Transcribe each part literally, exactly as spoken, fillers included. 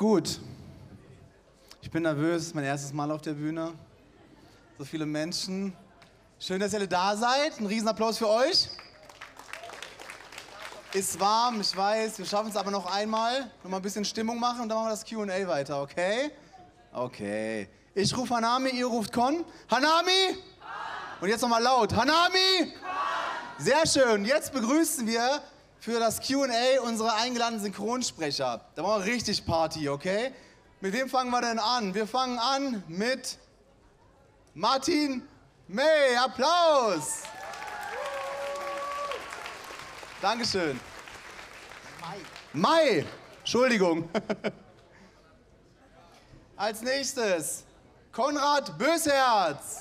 Gut. Ich bin nervös, mein erstes Mal auf der Bühne. So viele Menschen. Schön, dass ihr alle da seid. Ein Riesenapplaus für euch. Ist warm, ich weiß. Wir schaffen es aber noch einmal. Noch mal ein bisschen Stimmung machen und dann machen wir das Q und A weiter, okay? Okay. Ich rufe Hanami, ihr ruft Con. Hanami! Und jetzt nochmal laut. Hanami! Sehr schön. Jetzt begrüßen wir für das Q und A unsere eingeladenen Synchronsprecher. Da machen wir richtig Party, okay? Mit wem fangen wir denn an? Wir fangen an mit Martin May. Applaus! Dankeschön. Mai. Mai. Entschuldigung. Als nächstes Konrad Bösherz.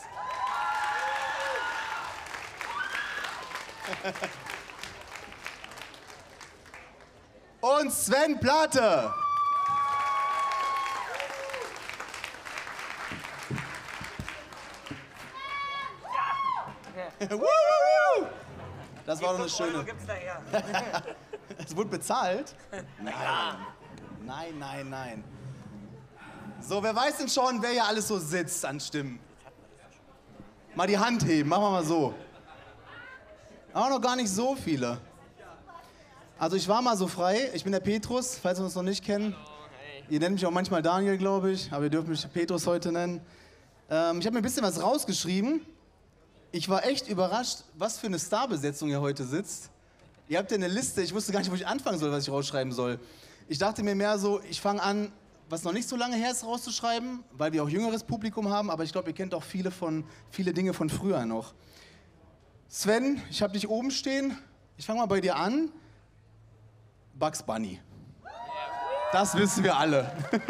Und Sven Plate. Das war doch eine schöne. Es wurde bezahlt? Nein. Nein, nein, nein. So, wer weiß denn schon, wer hier alles so sitzt an Stimmen? Mal die Hand heben, machen wir mal so. Auch noch gar nicht so viele. Also ich war mal so frei, ich bin der Petrus, falls wir uns noch nicht kennen. Ihr nennt mich auch manchmal Daniel, glaube ich, aber ihr dürft mich Petrus heute nennen. Ähm, ich habe mir ein bisschen was rausgeschrieben. Ich war echt überrascht, was für eine Starbesetzung hier heute sitzt. Ihr habt ja eine Liste, ich wusste gar nicht, wo ich anfangen soll, was ich rausschreiben soll. Ich dachte mir mehr so, ich fange an, was noch nicht so lange her ist, rauszuschreiben, weil wir auch jüngeres Publikum haben, aber ich glaube, ihr kennt auch viele, von, viele Dinge von früher noch. Sven, ich habe dich oben stehen. Ich fange mal bei dir an. Bugs Bunny. Das wissen wir alle.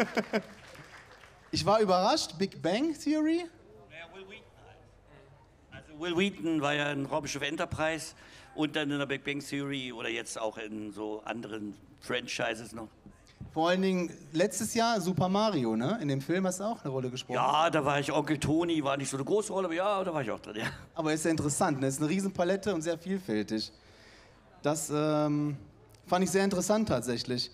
Ich war überrascht. Big Bang Theory? Ja, Will Wheaton halt. Also Will Wheaton war ja in Raumschiff Enterprise und dann in der Big Bang Theory oder jetzt auch in so anderen Franchises noch. Vor allen Dingen letztes Jahr Super Mario, ne? In dem Film hast du auch eine Rolle gesprochen. Ja, da war ich Onkel Tony, war nicht so eine große Rolle, aber ja, da war ich auch drin, ja. Aber ist ja interessant, ne? Ist eine Riesenpalette und sehr vielfältig. Das ähm, fand ich sehr interessant tatsächlich.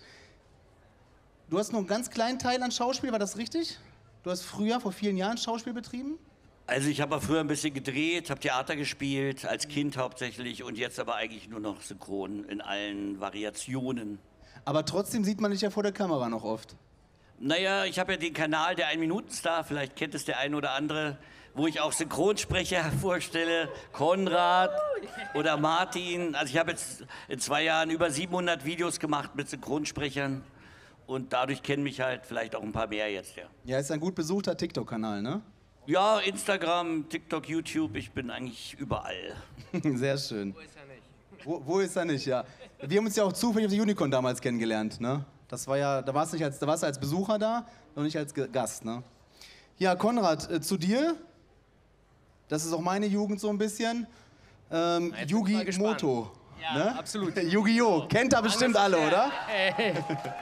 Du hast nur einen ganz kleinen Teil an Schauspiel, war das richtig? Du hast früher, vor vielen Jahren, Schauspiel betrieben? Also ich habe früher ein bisschen gedreht, habe Theater gespielt, als Kind hauptsächlich und jetzt aber eigentlich nur noch synchron in allen Variationen. Aber trotzdem sieht man dich ja vor der Kamera noch oft. Naja, ich habe ja den Kanal der Ein-Minuten-Star, vielleicht kennt es der eine oder andere, wo ich auch Synchronsprecher vorstelle, Konrad oder Martin. Also ich habe jetzt in zwei Jahren über siebenhundert Videos gemacht mit Synchronsprechern und dadurch kennen mich halt vielleicht auch ein paar mehr jetzt, ja. Ja, ist ein gut besuchter TikTok-Kanal, ne? Ja, Instagram, TikTok, YouTube, ich bin eigentlich überall. Sehr schön. Wo ist er nicht? Wo, wo ist er nicht, ja. Wir haben uns ja auch zufällig auf der Unicorn damals kennengelernt, ne? Das war ja, da warst du nicht als, da warst du als Besucher da und nicht als Gast, ne? Ja, Konrad, äh, zu dir. Das ist auch meine Jugend so ein bisschen. Ähm, Yu-Gi-Moto. Ja, ne? absolut. Yu-Gi-Oh! Kennt ihr bestimmt alle, oder? Hey.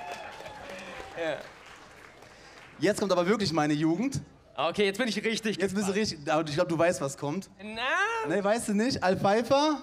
Ja. Jetzt kommt aber wirklich meine Jugend. Okay, jetzt bin ich richtig. Jetzt bist du richtig, aber ich glaube, du weißt, was kommt. Na? Ne, weißt du nicht? Al Pfeiffer?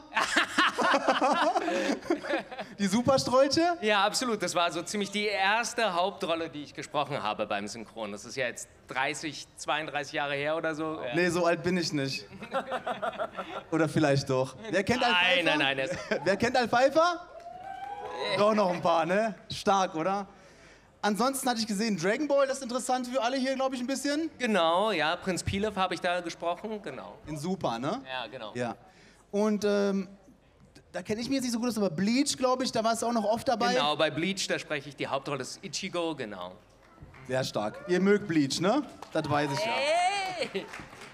Die Superstrolche? Ja, absolut. Das war so ziemlich die erste Hauptrolle, die ich gesprochen habe beim Synchron. Das ist ja jetzt dreißig, zweiunddreißig Jahre her oder so. Ja. Nee, so alt bin ich nicht. Oder vielleicht doch. Wer kennt Al Pfeiffer? Nein, nein, nein. Wer kennt Al Pfeiffer? Doch noch ein paar, ne? Stark, oder? Ansonsten hatte ich gesehen, Dragon Ball, das ist interessant für alle hier, glaube ich, ein bisschen. Genau, ja, Prinz Pilaf habe ich da gesprochen, genau. In Super, ne? Ja, genau. Ja. Und ähm, da kenne ich mich jetzt nicht so gut aus, aber Bleach, glaube ich, da warst du auch noch oft dabei. Genau, bei Bleach, da spreche ich die Hauptrolle des Ichigo, genau. Sehr stark. Ihr mögt Bleach, ne? Das weiß ich ja. Hey!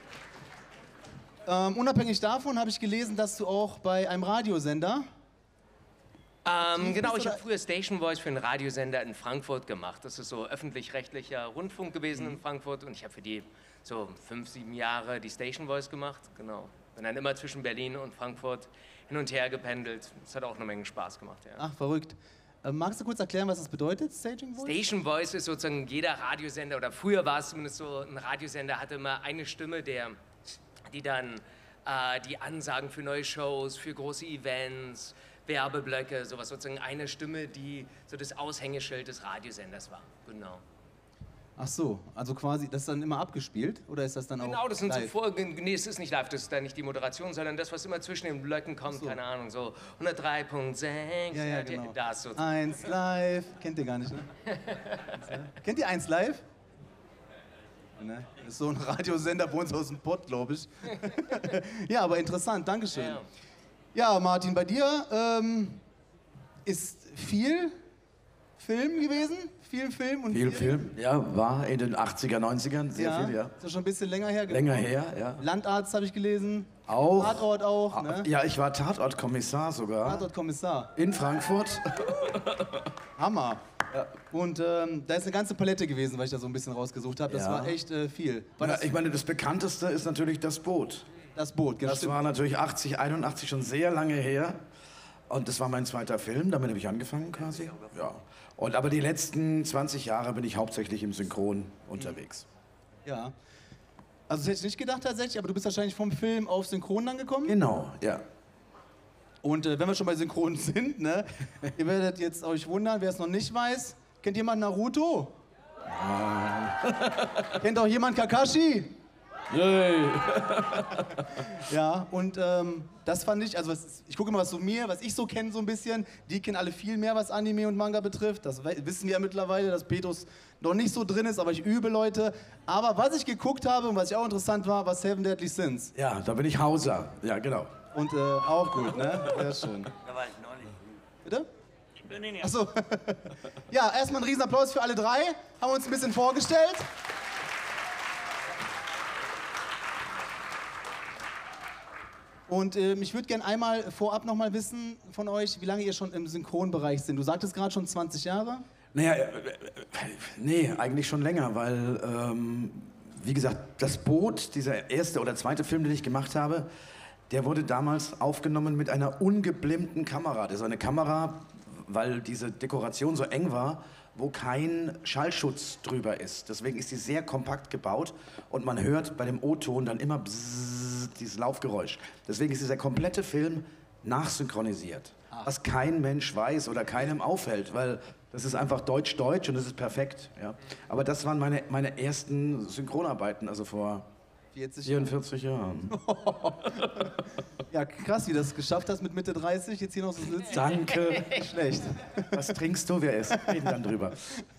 Ähm, unabhängig davon habe ich gelesen, dass du auch bei einem Radiosender... Ähm, genau, ich habe früher Station Voice für einen Radiosender in Frankfurt gemacht. Das ist so öffentlich-rechtlicher Rundfunk gewesen in Frankfurt und ich habe für die so fünf, sieben Jahre die Station Voice gemacht. Genau. Bin dann immer zwischen Berlin und Frankfurt hin und her gependelt. Das hat auch eine Menge Spaß gemacht, ja. Ach, verrückt. Ähm, magst du kurz erklären, was das bedeutet, Staging Voice? Station Voice ist sozusagen jeder Radiosender, oder früher war es zumindest so, ein Radiosender hatte immer eine Stimme, der, die dann äh, die Ansagen für neue Shows, für große Events, Werbeblöcke, sowas sozusagen eine Stimme, die so das Aushängeschild des Radiosenders war. Genau. Ach so, also quasi, das ist dann immer abgespielt oder ist das dann auch Genau, das sind live? so Folgen, nee, es ist nicht live, das ist dann nicht die Moderation, sondern das, was immer zwischen den Blöcken kommt, so. keine Ahnung, so hundertdrei Komma sechs, Ja, ja, genau. da ist so. Eins live, kennt ihr gar nicht, ne? Kennt ihr eins live? Ne? Das ist so ein Radiosender bei uns aus dem Pott, glaube ich. Ja, aber interessant, Dankeschön. Ja. Ja, Martin, bei dir ähm, ist viel Film gewesen? Viel Film und Viel viel Film, ja, war in den achtziger, neunzigern, sehr ja, viel, ja. Ist ja schon ein bisschen länger her. genau. Länger her, ja. Landarzt habe ich gelesen. Auch. Tatort auch, Ah, ne? Ja, ich war Tatortkommissar sogar. Tatortkommissar. In Frankfurt. Hammer. Und ähm, da ist eine ganze Palette gewesen, weil ich da so ein bisschen rausgesucht habe. Das Ja. war echt äh, viel. War Ja, das, ich meine, das bekannteste ist natürlich das Boot. das Boot, genau. Das stimmt. war natürlich achtzig, einundachtzig schon sehr lange her. Und das war mein zweiter Film, damit habe ich angefangen quasi. Ja. Und aber die letzten zwanzig Jahre bin ich hauptsächlich im Synchron unterwegs. Ja. Also das hätte ich nicht gedacht tatsächlich, aber du bist wahrscheinlich vom Film auf Synchron dann gekommen. Genau, ja. Und äh, wenn wir schon bei Synchron sind, ne, ihr werdet jetzt euch wundern, wer es noch nicht weiß. Kennt jemand Naruto? Kennt auch jemand Kakashi? Yay. Ja, und ähm, das fand ich, also was, ich gucke immer, was so mir, was ich so kenne so ein bisschen. Die kennen alle viel mehr, was Anime und Manga betrifft. Das we- wissen wir ja mittlerweile, dass Petrus noch nicht so drin ist, aber ich übe, Leute. Aber was ich geguckt habe und was ich auch interessant war, war Seven Deadly Sins. Ja, da bin ich Hauser. Ja, genau. Und äh, auch gut, ne? Sehr schön. Da war ich neulich. Bitte? Nee, nee, nee. Achso. Ja, erstmal einen Riesenapplaus für alle drei. Haben wir uns ein bisschen vorgestellt. Und ähm, ich würde gerne einmal vorab noch mal wissen von euch, wie lange ihr schon im Synchronbereich sind. Du sagtest gerade schon zwanzig Jahre. Naja, äh, äh, nee, eigentlich schon länger, weil, ähm, wie gesagt, das Boot, dieser erste oder zweite Film, den ich gemacht habe, der wurde damals aufgenommen mit einer ungeblimbten Kamera. Das ist eine Kamera, weil diese Dekoration so eng war, wo kein Schallschutz drüber ist. Deswegen ist sie sehr kompakt gebaut und man hört bei dem O-Ton dann immer bzzz, dieses Laufgeräusch. Deswegen ist dieser komplette Film nachsynchronisiert, was kein Mensch weiß oder keinem auffällt, weil das ist einfach Deutsch-Deutsch und das ist perfekt. Ja. Aber das waren meine, meine ersten Synchronarbeiten, also vor vierzig Jahre. vierundvierzig Jahren. Ja, krass, wie du das geschafft hast mit Mitte dreißig, jetzt hier noch so sitzen. Danke. Schlecht. Was trinkst du? Wir essen. Reden dann drüber.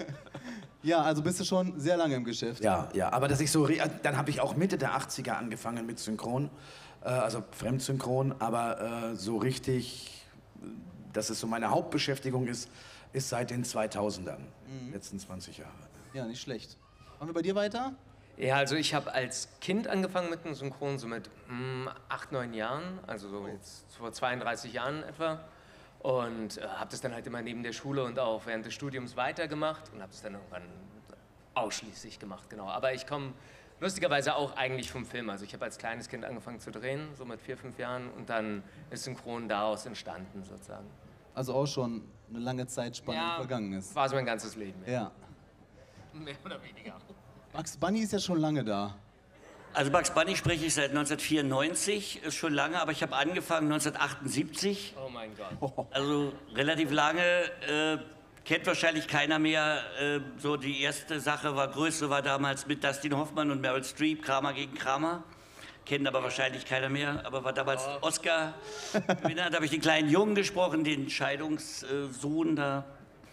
Ja, also bist du schon sehr lange im Geschäft. Ja, ja, aber dass ich so, re- dann habe ich auch Mitte der achtziger angefangen mit Synchron, äh, also Fremdsynchron, aber äh, so richtig, dass es so meine Hauptbeschäftigung ist, ist seit den zweitausendern, Mhm. letzten zwanzig Jahre. Ja, nicht schlecht. Machen wir bei dir weiter? Ja, also ich habe als Kind angefangen mit dem Synchron, so mit mm, acht, neun Jahren, also so jetzt vor zweiunddreißig Jahren etwa. Und äh, habe das dann halt immer neben der Schule und auch während des Studiums weitergemacht und habe es dann irgendwann ausschließlich gemacht, genau. Aber ich komme lustigerweise auch eigentlich vom Film. Also ich habe als kleines Kind angefangen zu drehen, so mit vier, fünf Jahren, und dann ist Synchron daraus entstanden sozusagen. Also auch schon eine lange Zeitspanne Ja, vergangen ist. war so mein ganzes Leben. Ja. Mehr oder weniger. Max Bunny ist ja schon lange da. Also Bugs Bunny spreche ich seit neunzehnhundertvierundneunzig, ist schon lange, aber ich habe angefangen neunzehnhundertachtundsiebzig, Oh mein Gott. also relativ lange. Äh, kennt wahrscheinlich keiner mehr. Äh, so die erste Sache war, größte war damals mit Dustin Hoffmann und Meryl Streep, Kramer gegen Kramer. Kennt aber wahrscheinlich keiner mehr, aber war damals Oscar-Gewinner. Da habe ich den kleinen Jungen gesprochen, den Scheidungssohn da.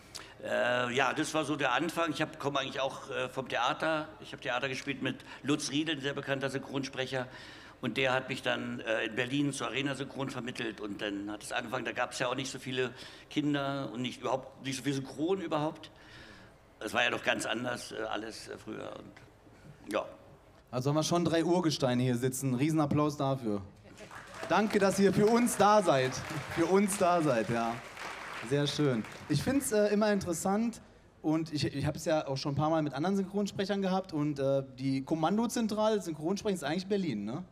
Äh, ja, das war so der Anfang. Ich komme eigentlich auch äh, vom Theater. Ich habe Theater gespielt mit Lutz Riedel, ein sehr bekannter Synchronsprecher. Und der hat mich dann äh, in Berlin zur Arena Synchron vermittelt. Und dann hat es angefangen, da gab es ja auch nicht so viele Kinder und nicht, überhaupt, nicht so viel Synchron überhaupt. Es war ja doch ganz anders äh, alles äh, früher. Und, ja. Also haben wir schon drei Urgesteine hier sitzen. Riesenapplaus dafür. Danke, dass ihr für uns da seid. Für uns da seid, ja. Sehr schön. Ich finde es äh, immer interessant und ich, ich habe es ja auch schon ein paar Mal mit anderen Synchronsprechern gehabt und äh, die Kommandozentrale Synchronsprechen ist eigentlich Berlin, ne?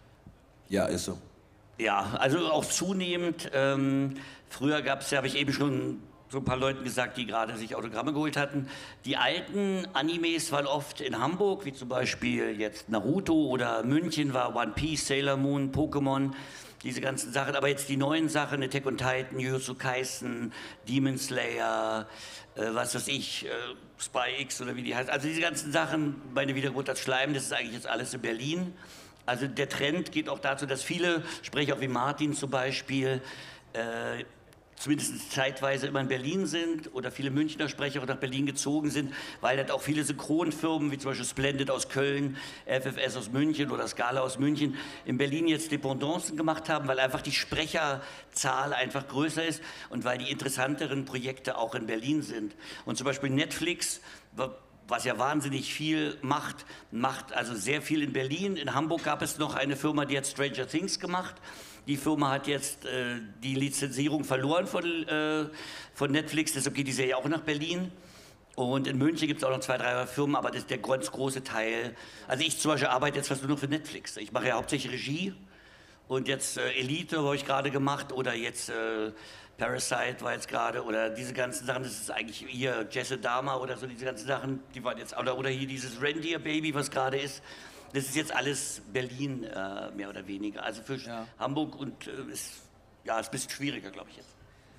Ja, ist so. Ja, also auch zunehmend. Ähm, früher gab es ja, habe ich eben schon so ein paar Leuten gesagt, die gerade sich Autogramme geholt hatten. Die alten Animes waren oft in Hamburg, wie zum Beispiel jetzt Naruto, oder München war One Piece, Sailor Moon, Pokémon, diese ganzen Sachen. Aber jetzt die neuen Sachen, Attack on Titan, Jujutsu Kaisen, Demon Slayer, äh, was weiß ich, äh, Spy X oder wie die heißt. Also diese ganzen Sachen, meine Wiedergeburt als Schleim, das ist eigentlich jetzt alles in Berlin. Also der Trend geht auch dazu, dass viele Sprecher, auch wie Martin zum Beispiel, äh, zumindest zeitweise immer in Berlin sind oder viele Münchner Sprecher auch nach Berlin gezogen sind, weil dort auch viele Synchronfirmen, wie zum Beispiel Splendid aus Köln, F F S aus München oder Scala aus München, in Berlin jetzt Dependancen gemacht haben, weil einfach die Sprecherzahl einfach größer ist und weil die interessanteren Projekte auch in Berlin sind. Und zum Beispiel Netflix, was ja wahnsinnig viel macht, macht also sehr viel in Berlin. In Hamburg gab es noch eine Firma, die hat Stranger Things gemacht. Die Firma hat jetzt äh, die Lizenzierung verloren von, äh, von Netflix, deshalb geht die Serie auch nach Berlin. Und in München gibt es auch noch zwei, drei Firmen, aber das ist der ganz große Teil. Also ich zum Beispiel arbeite jetzt fast nur noch für Netflix. Ich mache ja hauptsächlich Regie und jetzt äh, Elite habe ich gerade gemacht oder jetzt äh, Parasite war jetzt gerade oder diese ganzen Sachen, das ist eigentlich hier Jesse Dahmer oder so, diese ganzen Sachen, die waren jetzt, oder, oder hier dieses Reindeer Baby, was gerade ist. Das ist jetzt alles Berlin, äh, mehr oder weniger. Also für ja. Hamburg und äh, ist, ja, ist ein bisschen schwieriger, glaube ich jetzt.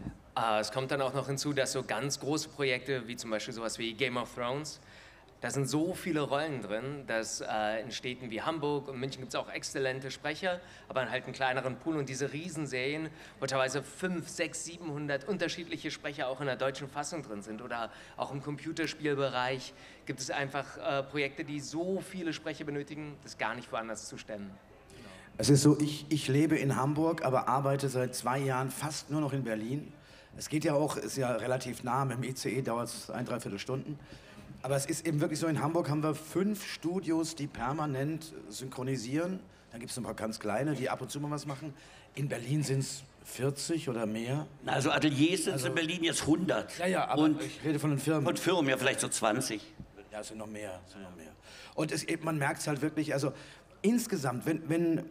Uh, es kommt dann auch noch hinzu, dass so ganz große Projekte, wie zum Beispiel sowas wie Game of Thrones, da sind so viele Rollen drin, dass äh, in Städten wie Hamburg und München gibt es auch exzellente Sprecher, aber halt einen kleineren Pool und diese Riesenserien, wo teilweise fünfhundert, sechshundert, siebenhundert unterschiedliche Sprecher auch in der deutschen Fassung drin sind oder auch im Computerspielbereich gibt es einfach äh, Projekte, die so viele Sprecher benötigen, das gar nicht woanders zu stemmen. Es ist so, ich, ich lebe in Hamburg, aber arbeite seit zwei Jahren fast nur noch in Berlin. Es geht ja auch, ist ja relativ nah, mit dem I C E dauert es ein, dreiviertel Stunden. Aber es ist eben wirklich so, in Hamburg haben wir fünf Studios, die permanent synchronisieren. Dann gibt es ein paar ganz kleine, die ab und zu mal was machen. In Berlin sind es vierzig oder mehr. Also Ateliers sind also, in Berlin jetzt hundert. Ja, ja, aber und ich rede von den Firmen. Von Firmen, ja vielleicht so zwanzig. Ja, es sind noch mehr, es sind noch mehr. Und es, man merkt es halt wirklich, also insgesamt, wenn, wenn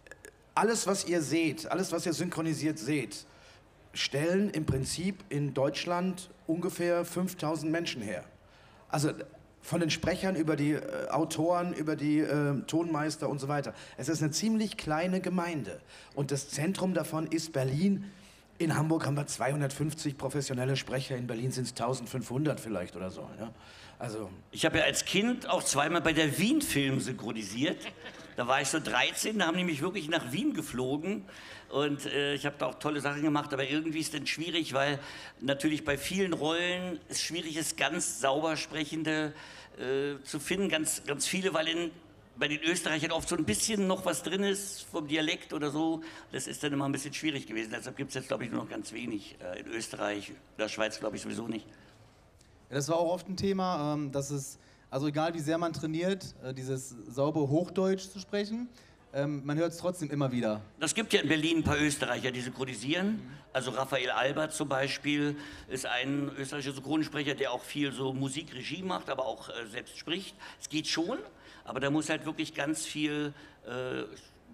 alles, was ihr seht, alles, was ihr synchronisiert seht, stellen im Prinzip in Deutschland ungefähr fünftausend Menschen her. Also von den Sprechern über die äh, Autoren, über die äh, Tonmeister und so weiter. Es ist eine ziemlich kleine Gemeinde. Und das Zentrum davon ist Berlin. In Hamburg haben wir zweihundertfünfzig professionelle Sprecher, in Berlin sind es eintausendfünfhundert vielleicht oder so. Ja? Also ich habe ja als Kind auch zweimal bei der Wien-Film synchronisiert. Da war ich so dreizehn, da haben die mich wirklich nach Wien geflogen. Und äh, ich habe da auch tolle Sachen gemacht, aber irgendwie ist es dann schwierig, weil natürlich bei vielen Rollen es schwierig ist, ganz sauber sprechende äh, zu finden, ganz, ganz viele, weil in, bei den Österreichern oft so ein bisschen noch was drin ist vom Dialekt oder so. Das ist dann immer ein bisschen schwierig gewesen. Deshalb gibt es jetzt, glaube ich, nur noch ganz wenig äh, in Österreich, in der Schweiz, glaube ich, sowieso nicht. Ja, das war auch oft ein Thema, ähm, dass es, also egal wie sehr man trainiert, äh, dieses saubere Hochdeutsch zu sprechen, Ähm, man hört es trotzdem immer wieder. Das gibt ja in Berlin ein paar Österreicher, die synchronisieren. Mhm. Also Raphael Albert zum Beispiel ist ein österreichischer Synchronsprecher, der auch viel so Musikregie macht, aber auch äh, selbst spricht. Es geht schon, aber da muss halt wirklich ganz viel äh,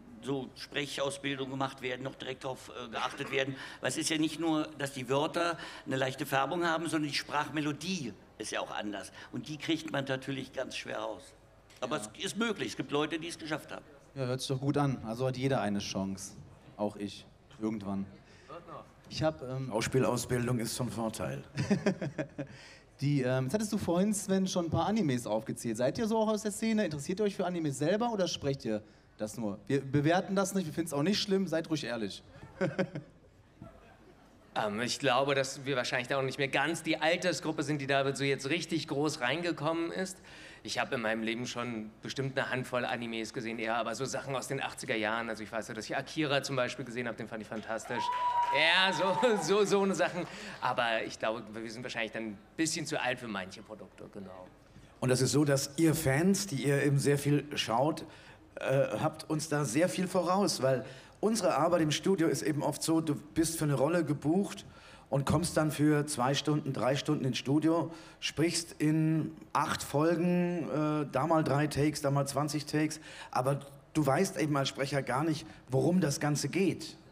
so Sprechausbildung gemacht werden, noch direkt darauf äh, geachtet werden. Weil es ist ja nicht nur, dass die Wörter eine leichte Färbung haben, sondern die Sprachmelodie ist ja auch anders. Und die kriegt man natürlich ganz schwer raus. Aber ja. Es ist möglich, es gibt Leute, die es geschafft haben. Ja, hört sich doch gut an. Also hat jeder eine Chance. Auch ich. Irgendwann. Ich habe... Ähm Schauspielausbildung ist zum Vorteil. Die, ähm, jetzt hattest du vorhin, Sven, schon ein paar Animes aufgezählt. Seid ihr so auch aus der Szene? Interessiert ihr euch für Animes selber oder sprecht ihr das nur? Wir bewerten das nicht, wir finden es auch nicht schlimm. Seid ruhig ehrlich. ähm, ich glaube, dass wir wahrscheinlich da auch nicht mehr ganz die Altersgruppe sind, die da so jetzt richtig groß reingekommen ist. Ich habe in meinem Leben schon bestimmt eine Handvoll Animes gesehen, eher aber so Sachen aus den achtziger Jahren. Also ich weiß ja, dass ich Akira zum Beispiel gesehen habe, den fand ich fantastisch. Ja, so, so, so eine Sachen. Aber ich glaube, wir sind wahrscheinlich dann ein bisschen zu alt für manche Produkte, genau. Und das ist so, dass ihr Fans, die ihr eben sehr viel schaut, äh, habt uns da sehr viel voraus, weil unsere Arbeit im Studio ist eben oft so, du bist für eine Rolle gebucht und kommst dann für zwei Stunden, drei Stunden ins Studio, sprichst in acht Folgen, äh, da mal drei Takes, da mal zwanzig Takes, aber du weißt eben als Sprecher gar nicht, worum das Ganze geht.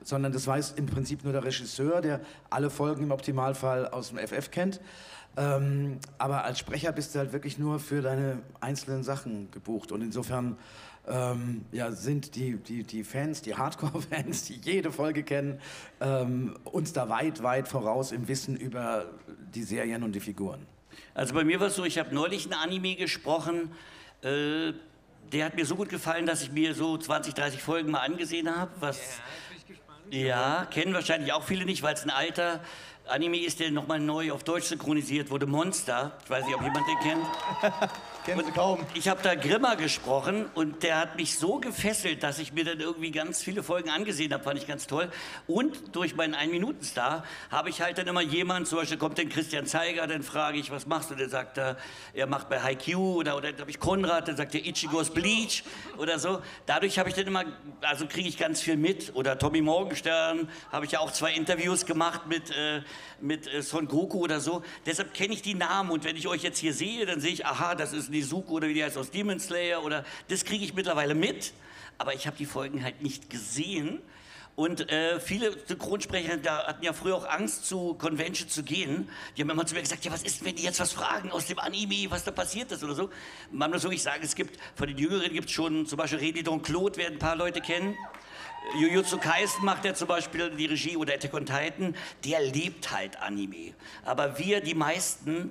sondern das weiß im Prinzip nur der Regisseur, der alle Folgen im Optimalfall aus dem F F kennt. Ähm, aber als Sprecher bist du halt wirklich nur für deine einzelnen Sachen gebucht. Und insofern ähm, ja, sind die, die, die Fans, die Hardcore-Fans, die jede Folge kennen, ähm, uns da weit, weit voraus im Wissen über die Serien und die Figuren. Also bei mir war es so, ich habe neulich ein Anime gesprochen, äh, der hat mir so gut gefallen, dass ich mir so zwanzig, dreißig Folgen mal angesehen habe. Was, ja, bin ich gespannt. Ja, kennen wahrscheinlich auch viele nicht, weil es ein alter Anime ist, der nochmal neu auf Deutsch synchronisiert wurde, Monster. Ich weiß nicht, ob jemand den kennt. Kennen Sie kaum. Ich habe da Grimmer gesprochen und der hat mich so gefesselt, dass ich mir dann irgendwie ganz viele Folgen angesehen habe, fand ich ganz toll. Und durch meinen Ein-Minuten-Star habe ich halt dann immer jemanden, zum Beispiel kommt dann Christian Zeiger, dann frage ich, was machst du? Der sagt, er, er macht bei Haikyuu oder, oder dann habe ich Konrad, dann sagt er Ichigos Bleach oder so. Dadurch habe ich dann immer, also kriege ich ganz viel mit. Oder Tommy Morgenstern, habe ich ja auch zwei Interviews gemacht mit, äh, mit äh, Son Goku oder so. Deshalb kenne ich die Namen und wenn ich euch jetzt hier sehe, dann sehe ich, aha, das ist Nezuko oder wie die heißt aus Demon Slayer oder das kriege ich mittlerweile mit, aber ich habe die Folgen halt nicht gesehen und äh, viele Synchronsprecher da hatten ja früher auch Angst zu Convention zu gehen, die haben immer zu mir gesagt, ja was ist, wenn die jetzt was fragen aus dem Anime, was da passiert ist oder so. Man muss wirklich sagen, es gibt, von den Jüngeren gibt es schon zum Beispiel Redi Don Claude, werden ein paar Leute kennen. Jujutsu Kaisen macht er zum Beispiel die Regie oder Attack on Titan, der liebt halt Anime, aber wir, die meisten,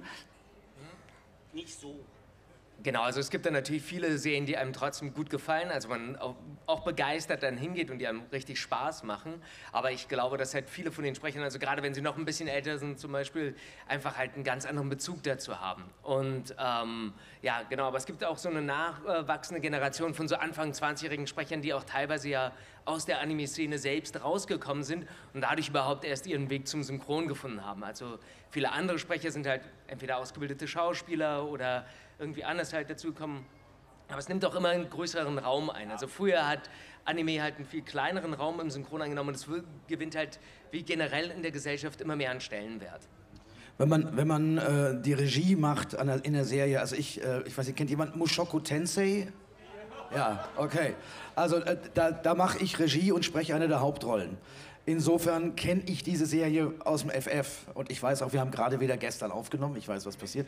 nicht so. Genau, also es gibt dann natürlich viele Serien, die einem trotzdem gut gefallen, also man auch, auch begeistert dann hingeht und die einem richtig Spaß machen. Aber ich glaube, dass halt viele von den Sprechern, also gerade wenn sie noch ein bisschen älter sind zum Beispiel, einfach halt einen ganz anderen Bezug dazu haben. Und ähm, ja, genau, aber es gibt auch so eine nachwachsende Generation von so Anfang zwanzigjährigen Sprechern, die auch teilweise ja aus der Anime-Szene selbst rausgekommen sind und dadurch überhaupt erst ihren Weg zum Synchron gefunden haben. Also viele andere Sprecher sind halt entweder ausgebildete Schauspieler oder irgendwie anders halt dazu gekommen. Aber es nimmt auch immer einen größeren Raum ein. Also früher hat Anime halt einen viel kleineren Raum im Synchron eingenommen und es gewinnt halt wie generell in der Gesellschaft immer mehr an Stellenwert. Wenn man, wenn man äh, die Regie macht an der, in der Serie, also ich, äh, ich weiß nicht, kennt jemand Mushoku Tensei? Ja, okay. Also äh, da, da mache ich Regie und spreche eine der Hauptrollen. Insofern kenne ich diese Serie aus dem F F und ich weiß auch, wir haben gerade wieder gestern aufgenommen, ich weiß, was passiert.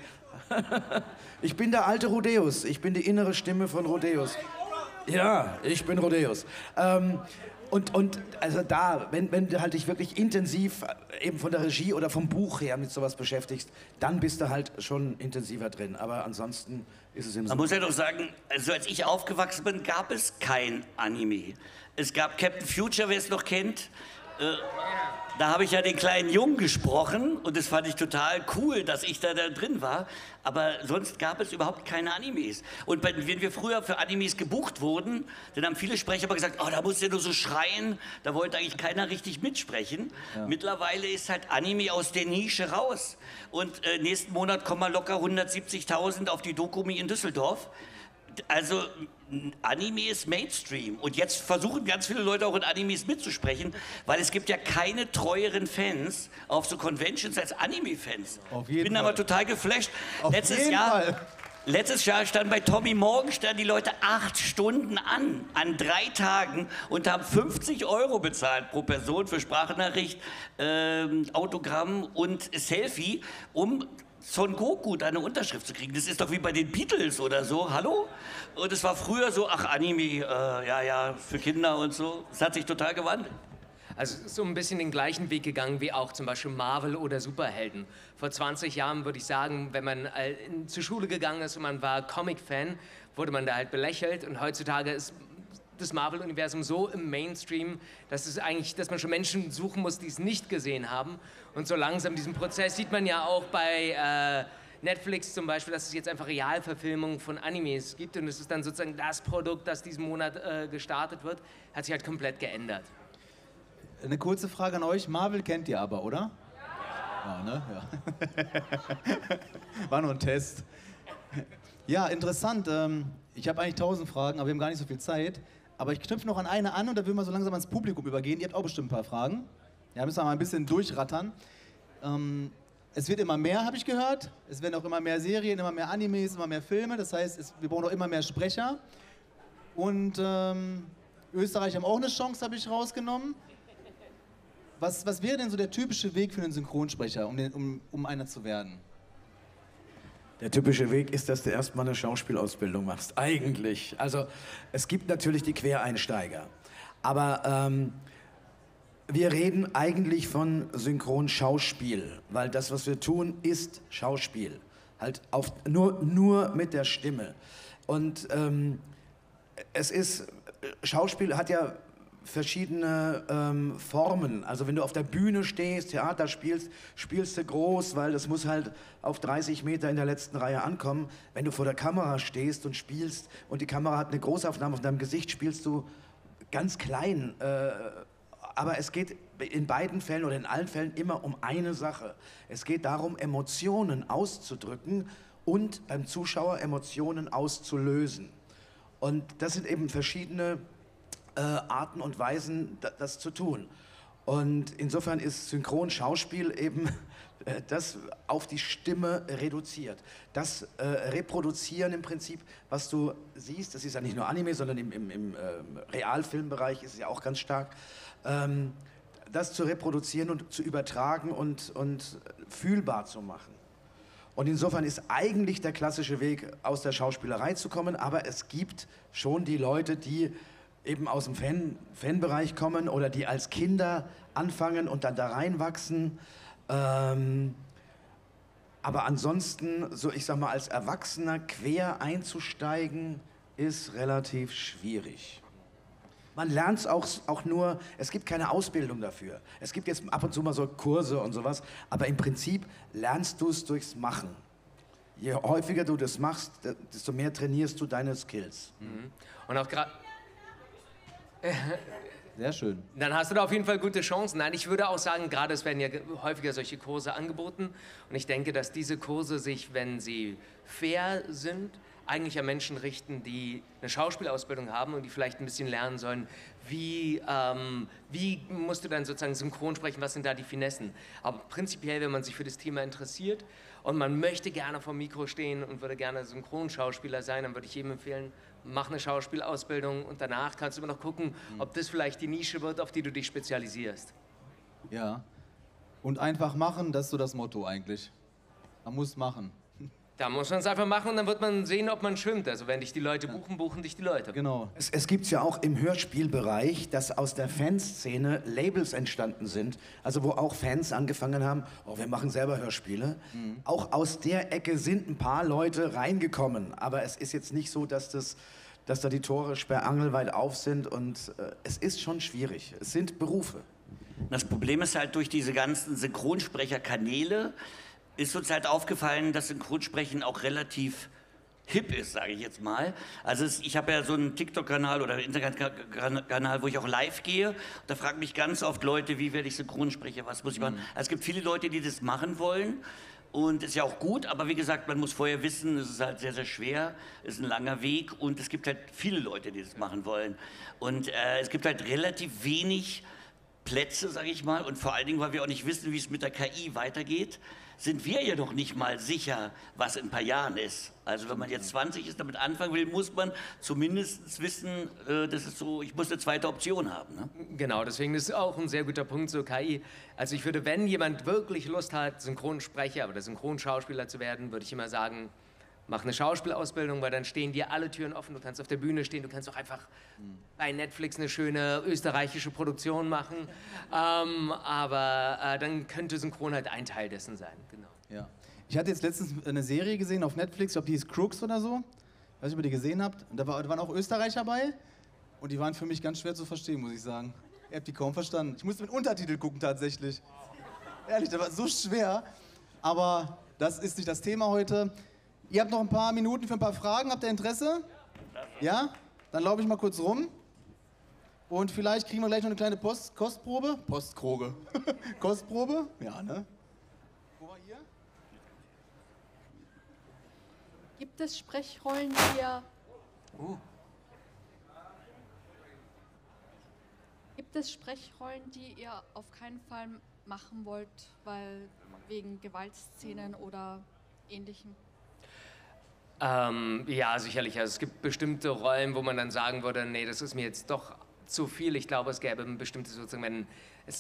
Ich bin der alte Rodeus, ich bin die innere Stimme von Rodeus. Ja, ich bin Rodeus. Ähm, und, und also da, wenn, wenn du halt dich wirklich intensiv eben von der Regie oder vom Buch her mit sowas beschäftigst, dann bist du halt schon intensiver drin. Aber ansonsten ist es im Man muss ja doch sagen, also als ich aufgewachsen bin, gab es kein Anime. Es gab Captain Future, wer es noch kennt. Äh, da habe ich ja den kleinen Jungen gesprochen und das fand ich total cool, dass ich da, da drin war. Aber sonst gab es überhaupt keine Animes. Und wenn wir früher für Animes gebucht wurden, dann haben viele Sprecher aber gesagt, oh, da musst du nur so schreien, da wollte eigentlich keiner richtig mitsprechen. Ja. Mittlerweile ist halt Anime aus der Nische raus. Und äh, nächsten Monat kommen mal locker hundertsiebzigtausend auf die Dokumi in Düsseldorf. Also Anime ist Mainstream und jetzt versuchen ganz viele Leute auch in Animes mitzusprechen, weil es gibt ja keine treueren Fans auf so Conventions als Anime-Fans. Auf jeden Ich bin Fall. aber total geflasht. Auf Letztes jeden Jahr, Fall. Letztes Jahr standen bei Tommy Morgenstern die Leute acht Stunden an, an drei Tagen und haben fünfzig Euro bezahlt pro Person für Sprachnachricht, ähm, Autogramm und Selfie, um Son Goku da eine Unterschrift zu kriegen. Das ist doch wie bei den Beatles oder so, hallo? Und es war früher so, ach Anime, äh, ja, ja, für Kinder und so. Es hat sich total gewandelt. Also so ein bisschen den gleichen Weg gegangen wie auch zum Beispiel Marvel oder Superhelden. Vor zwanzig Jahren würde ich sagen, wenn man äh, in, zur Schule gegangen ist und man war Comic-Fan, wurde man da halt belächelt und heutzutage ist das Marvel-Universum so im Mainstream, dass es eigentlich, dass man schon Menschen suchen muss, die es nicht gesehen haben. Und so langsam diesen Prozess sieht man ja auch bei äh, Netflix zum Beispiel, dass es jetzt einfach Realverfilmungen von Animes gibt und es ist dann sozusagen das Produkt, das diesen Monat äh, gestartet wird, hat sich halt komplett geändert. Eine kurze Frage an euch. Marvel kennt ihr aber, oder? Ja, ne? Ja. War nur ein Test. Ja, interessant. Ich habe eigentlich tausend Fragen, aber wir haben gar nicht so viel Zeit. Aber ich knüpfe noch an eine an und da würden wir so langsam ans Publikum übergehen. Ihr habt auch bestimmt ein paar Fragen. Ja, müssen wir mal ein bisschen durchrattern. Ähm, es wird immer mehr, habe ich gehört. Es werden auch immer mehr Serien, immer mehr Animes, immer mehr Filme. Das heißt, es, wir brauchen auch immer mehr Sprecher. Und ähm, Österreich haben auch eine Chance, habe ich rausgenommen. was, was wäre denn so der typische Weg für einen Synchronsprecher, um, den, um, um einer zu werden? Der typische Weg ist, dass du erstmal eine Schauspielausbildung machst. Eigentlich. Also es gibt natürlich die Quereinsteiger. Aber ähm, wir reden eigentlich von Synchronschauspiel. Weil das, was wir tun, ist Schauspiel. Halt auf, nur, nur mit der Stimme. Und ähm, es ist, Schauspiel hat ja verschiedene ähm, Formen. Also wenn du auf der Bühne stehst, Theater spielst, spielst du groß, weil das muss halt auf dreißig Meter in der letzten Reihe ankommen. Wenn du vor der Kamera stehst und spielst und die Kamera hat eine Großaufnahme auf deinem Gesicht, spielst du ganz klein. Äh, aber es geht in beiden Fällen oder in allen Fällen immer um eine Sache. Es geht darum, Emotionen auszudrücken und beim Zuschauer Emotionen auszulösen. Und das sind eben verschiedene Äh, Arten und Weisen, da, das zu tun. Und insofern ist Synchronschauspiel eben äh, das auf die Stimme reduziert. Das äh, Reproduzieren im Prinzip, was du siehst, das ist ja nicht nur Anime, sondern im, im, im äh, Realfilmbereich ist es ja auch ganz stark, ähm, das zu reproduzieren und zu übertragen und, und fühlbar zu machen. Und insofern ist eigentlich der klassische Weg, aus der Schauspielerei zu kommen, aber es gibt schon die Leute, die eben aus dem Fan, Fanbereich kommen oder die als Kinder anfangen und dann da reinwachsen. Ähm, aber ansonsten, so ich sag mal, als Erwachsener quer einzusteigen, ist relativ schwierig. Man lernt es auch, auch nur, es gibt keine Ausbildung dafür. Es gibt jetzt ab und zu mal so Kurse und sowas, aber im Prinzip lernst du es durchs Machen. Je häufiger du das machst, desto mehr trainierst du deine Skills. Mhm. Und auch gerade... Sehr schön. Dann hast du da auf jeden Fall gute Chancen. Nein, ich würde auch sagen, gerade es werden ja häufiger solche Kurse angeboten. Und ich denke, dass diese Kurse sich, wenn sie fair sind, eigentlich an Menschen richten, die eine Schauspielausbildung haben und die vielleicht ein bisschen lernen sollen, wie, ähm, wie musst du dann sozusagen synchron sprechen, was sind da die Finessen. Aber prinzipiell, wenn man sich für das Thema interessiert und man möchte gerne vor dem Mikro stehen und würde gerne Synchronschauspieler sein, dann würde ich jedem empfehlen, mach eine Schauspielausbildung und danach kannst du immer noch gucken, ob das vielleicht die Nische wird, auf die du dich spezialisierst. Ja. Und einfach machen, das ist so das Motto eigentlich. Man muss machen. Da muss man es einfach machen und dann wird man sehen, ob man schwimmt. Also wenn dich die Leute buchen, buchen dich die Leute. Genau. Es, es gibt ja auch im Hörspielbereich, dass aus der Fanszene Labels entstanden sind, also wo auch Fans angefangen haben, oh, wir machen selber Hörspiele. Mhm. Auch aus der Ecke sind ein paar Leute reingekommen, aber es ist jetzt nicht so, dass, das, dass da die Tore sperrangelweit auf sind und äh, es ist schon schwierig. Es sind Berufe. Das Problem ist halt durch diese ganzen Synchronsprecherkanäle, ist uns halt aufgefallen, dass Synchronsprechen auch relativ hip ist, sage ich jetzt mal. Also es, ich habe ja so einen TikTok-Kanal oder Internet-Kanal, wo ich auch live gehe. Da fragen mich ganz oft Leute, wie werde ich Synchronsprecher, was muss ich machen? Also es gibt viele Leute, die das machen wollen und ist ja auch gut, aber wie gesagt, man muss vorher wissen, es ist halt sehr, sehr schwer, es ist ein langer Weg und es gibt halt viele Leute, die das machen wollen. Und äh, es gibt halt relativ wenig Plätze, sage ich mal, und vor allen Dingen, weil wir auch nicht wissen, wie es mit der K I weitergeht, sind wir ja noch nicht mal sicher, was in ein paar Jahren ist. Also wenn man jetzt zwanzig ist, damit anfangen will, muss man zumindest wissen, äh, das ist so, ich muss eine zweite Option haben. Ne? Genau, deswegen ist auch ein sehr guter Punkt, so K I. Also ich würde, wenn jemand wirklich Lust hat, Synchronsprecher oder Synchronschauspieler zu werden, würde ich immer sagen, mach eine Schauspielausbildung, weil dann stehen dir alle Türen offen. Du kannst auf der Bühne stehen, du kannst auch einfach bei Netflix eine schöne österreichische Produktion machen. Ähm, aber äh, dann könnte Synchron halt ein Teil dessen sein. Genau. Ja. Ich hatte jetzt letztens eine Serie gesehen auf Netflix, ich glaube, die hieß Crooks oder so. Ich weiß nicht, ob ihr die gesehen habt. Und da, war, da waren auch Österreicher bei. Und die waren für mich ganz schwer zu verstehen, muss ich sagen. Ihr habt die kaum verstanden. Ich musste mit Untertitel gucken tatsächlich. Ehrlich, das war so schwer. Aber das ist nicht das Thema heute. Ihr habt noch ein paar Minuten für ein paar Fragen. Habt ihr Interesse? Ja? Dann laufe ich mal kurz rum. Und vielleicht kriegen wir gleich noch eine kleine Post Kostprobe. Postkroge. Kostprobe? Ja, ne? Wo war hier? Gibt es Sprechrollen, die ihr... Uh. Gibt es Sprechrollen, die ihr auf keinen Fall machen wollt, weil wegen Gewaltszenen oder Ähnlichem? Ähm, ja, sicherlich. Also es gibt bestimmte Rollen, wo man dann sagen würde, nee, das ist mir jetzt doch zu viel. Ich glaube, es gäbe bestimmte sozusagen, wenn es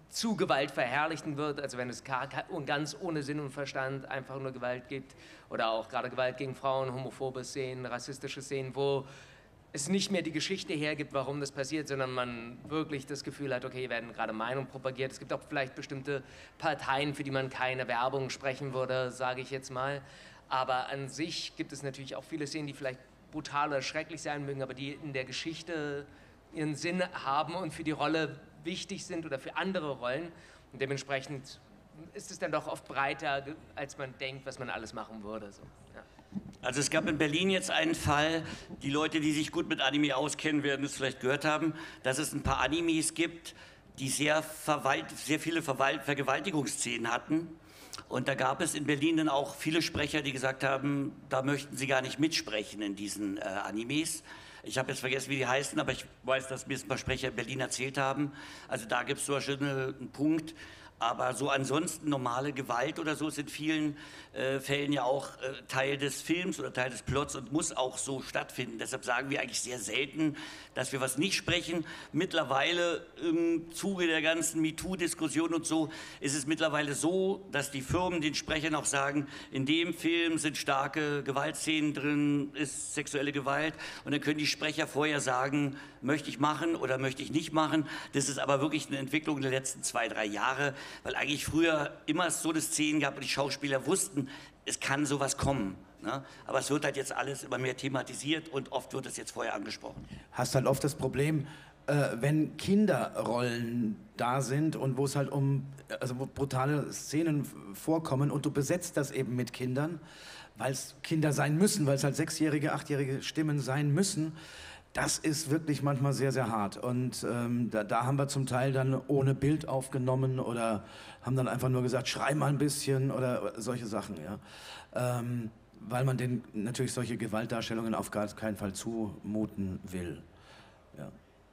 zu Gewalt verherrlichen wird, also wenn es ganz ohne Sinn und Verstand einfach nur Gewalt gibt oder auch gerade Gewalt gegen Frauen, homophobe Szenen, rassistische Szenen, wo es nicht mehr die Geschichte hergibt, warum das passiert, sondern man wirklich das Gefühl hat, okay, hier werden gerade Meinungen propagiert. Es gibt auch vielleicht bestimmte Parteien, für die man keine Werbung sprechen würde, sage ich jetzt mal. Aber an sich gibt es natürlich auch viele Szenen, die vielleicht brutal oder schrecklich sein mögen, aber die in der Geschichte ihren Sinn haben und für die Rolle wichtig sind oder für andere Rollen. Und dementsprechend ist es dann doch oft breiter, als man denkt, was man alles machen würde. So, ja. Also es gab in Berlin jetzt einen Fall, die Leute, die sich gut mit Anime auskennen, werden es vielleicht gehört haben, dass es ein paar Animes gibt, die sehr, Verwalt sehr viele Verwalt Vergewaltigungsszenen hatten. Und da gab es in Berlin dann auch viele Sprecher, die gesagt haben, da möchten sie gar nicht mitsprechen in diesen äh, Animes. Ich habe jetzt vergessen, wie die heißen, aber ich weiß, dass mir ein paar Sprecher in Berlin erzählt haben. Also da gibt es zum Beispiel einen Punkt. Aber so ansonsten normale Gewalt oder so ist in vielen äh, Fällen ja auch äh, Teil des Films oder Teil des Plots und muss auch so stattfinden. Deshalb sagen wir eigentlich sehr selten, dass wir was nicht sprechen. Mittlerweile im Zuge der ganzen MeToo-Diskussion und so ist es mittlerweile so, dass die Firmen den Sprechern auch sagen, in dem Film sind starke Gewaltszenen drin, ist sexuelle Gewalt. Und dann können die Sprecher vorher sagen, möchte ich machen oder möchte ich nicht machen. Das ist aber wirklich eine Entwicklung der letzten zwei, drei Jahre. Weil eigentlich früher immer so eine Szenen gab und die Schauspieler wussten, es kann sowas kommen. Ne? Aber es wird halt jetzt alles immer mehr thematisiert und oft wird es jetzt vorher angesprochen. Hast halt oft das Problem, äh, wenn Kinderrollen da sind und wo es halt um also wo brutale Szenen vorkommen und du besetzt das eben mit Kindern, weil es Kinder sein müssen, weil es halt sechsjährige, achtjährige Stimmen sein müssen. Das ist wirklich manchmal sehr, sehr hart. Und ähm, da, da haben wir zum Teil dann ohne Bild aufgenommen oder haben dann einfach nur gesagt, schrei mal ein bisschen oder solche Sachen. Ja? Ähm, weil man denen natürlich solche Gewaltdarstellungen auf gar keinen Fall zumuten will. Ja.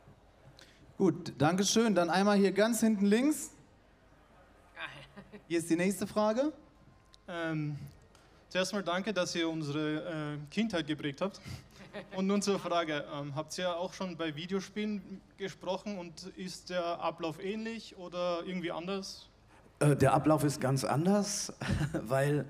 Gut, danke schön. Dann einmal hier ganz hinten links. Hier ist die nächste Frage. Ähm, zuerst mal danke, dass ihr unsere äh, Kindheit geprägt habt. Und nun zur Frage, ähm, habt ihr auch schon bei Videospielen gesprochen und ist der Ablauf ähnlich oder irgendwie anders? Äh, der Ablauf ist ganz anders, weil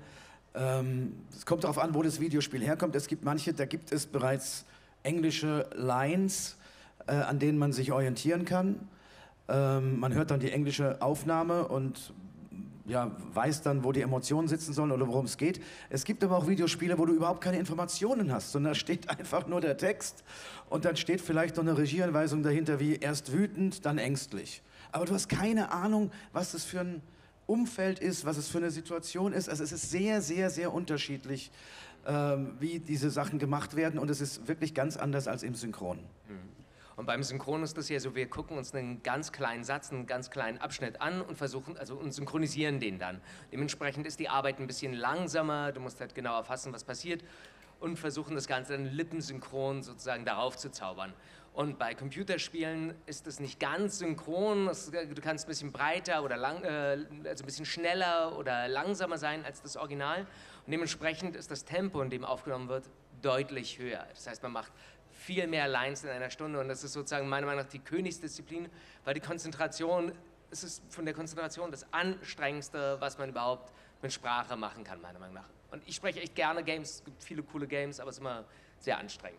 ähm, es kommt darauf an, wo das Videospiel herkommt. Es gibt manche, da gibt es bereits englische Lines, äh, an denen man sich orientieren kann. Ähm, man hört dann die englische Aufnahme und ja, weiß dann, wo die Emotionen sitzen sollen oder worum es geht. Es gibt aber auch Videospiele, wo du überhaupt keine Informationen hast, sondern da steht einfach nur der Text und dann steht vielleicht noch eine Regieanweisung dahinter wie erst wütend, dann ängstlich. Aber du hast keine Ahnung, was das für ein Umfeld ist, was es für eine Situation ist. Also es ist sehr, sehr, sehr unterschiedlich, ähm, wie diese Sachen gemacht werden und es ist wirklich ganz anders als im Synchron. Mhm. Und beim Synchron ist das ja so, wir gucken uns einen ganz kleinen Satz, einen ganz kleinen Abschnitt an und versuchen, also und synchronisieren den dann. Dementsprechend ist die Arbeit ein bisschen langsamer, du musst halt genau erfassen, was passiert und versuchen das Ganze dann lippensynchron sozusagen darauf zu zaubern. Und bei Computerspielen ist es nicht ganz synchron, es, du kannst ein bisschen breiter oder lang, äh, also ein bisschen schneller oder langsamer sein als das Original. Und dementsprechend ist das Tempo, in dem aufgenommen wird, deutlich höher. Das heißt, man macht viel mehr Lines in einer Stunde und das ist sozusagen meiner Meinung nach die Königsdisziplin, weil die Konzentration, es ist von der Konzentration das Anstrengendste, was man überhaupt mit Sprache machen kann, meiner Meinung nach. Und ich spreche echt gerne Games, es gibt viele coole Games, aber es ist immer sehr anstrengend.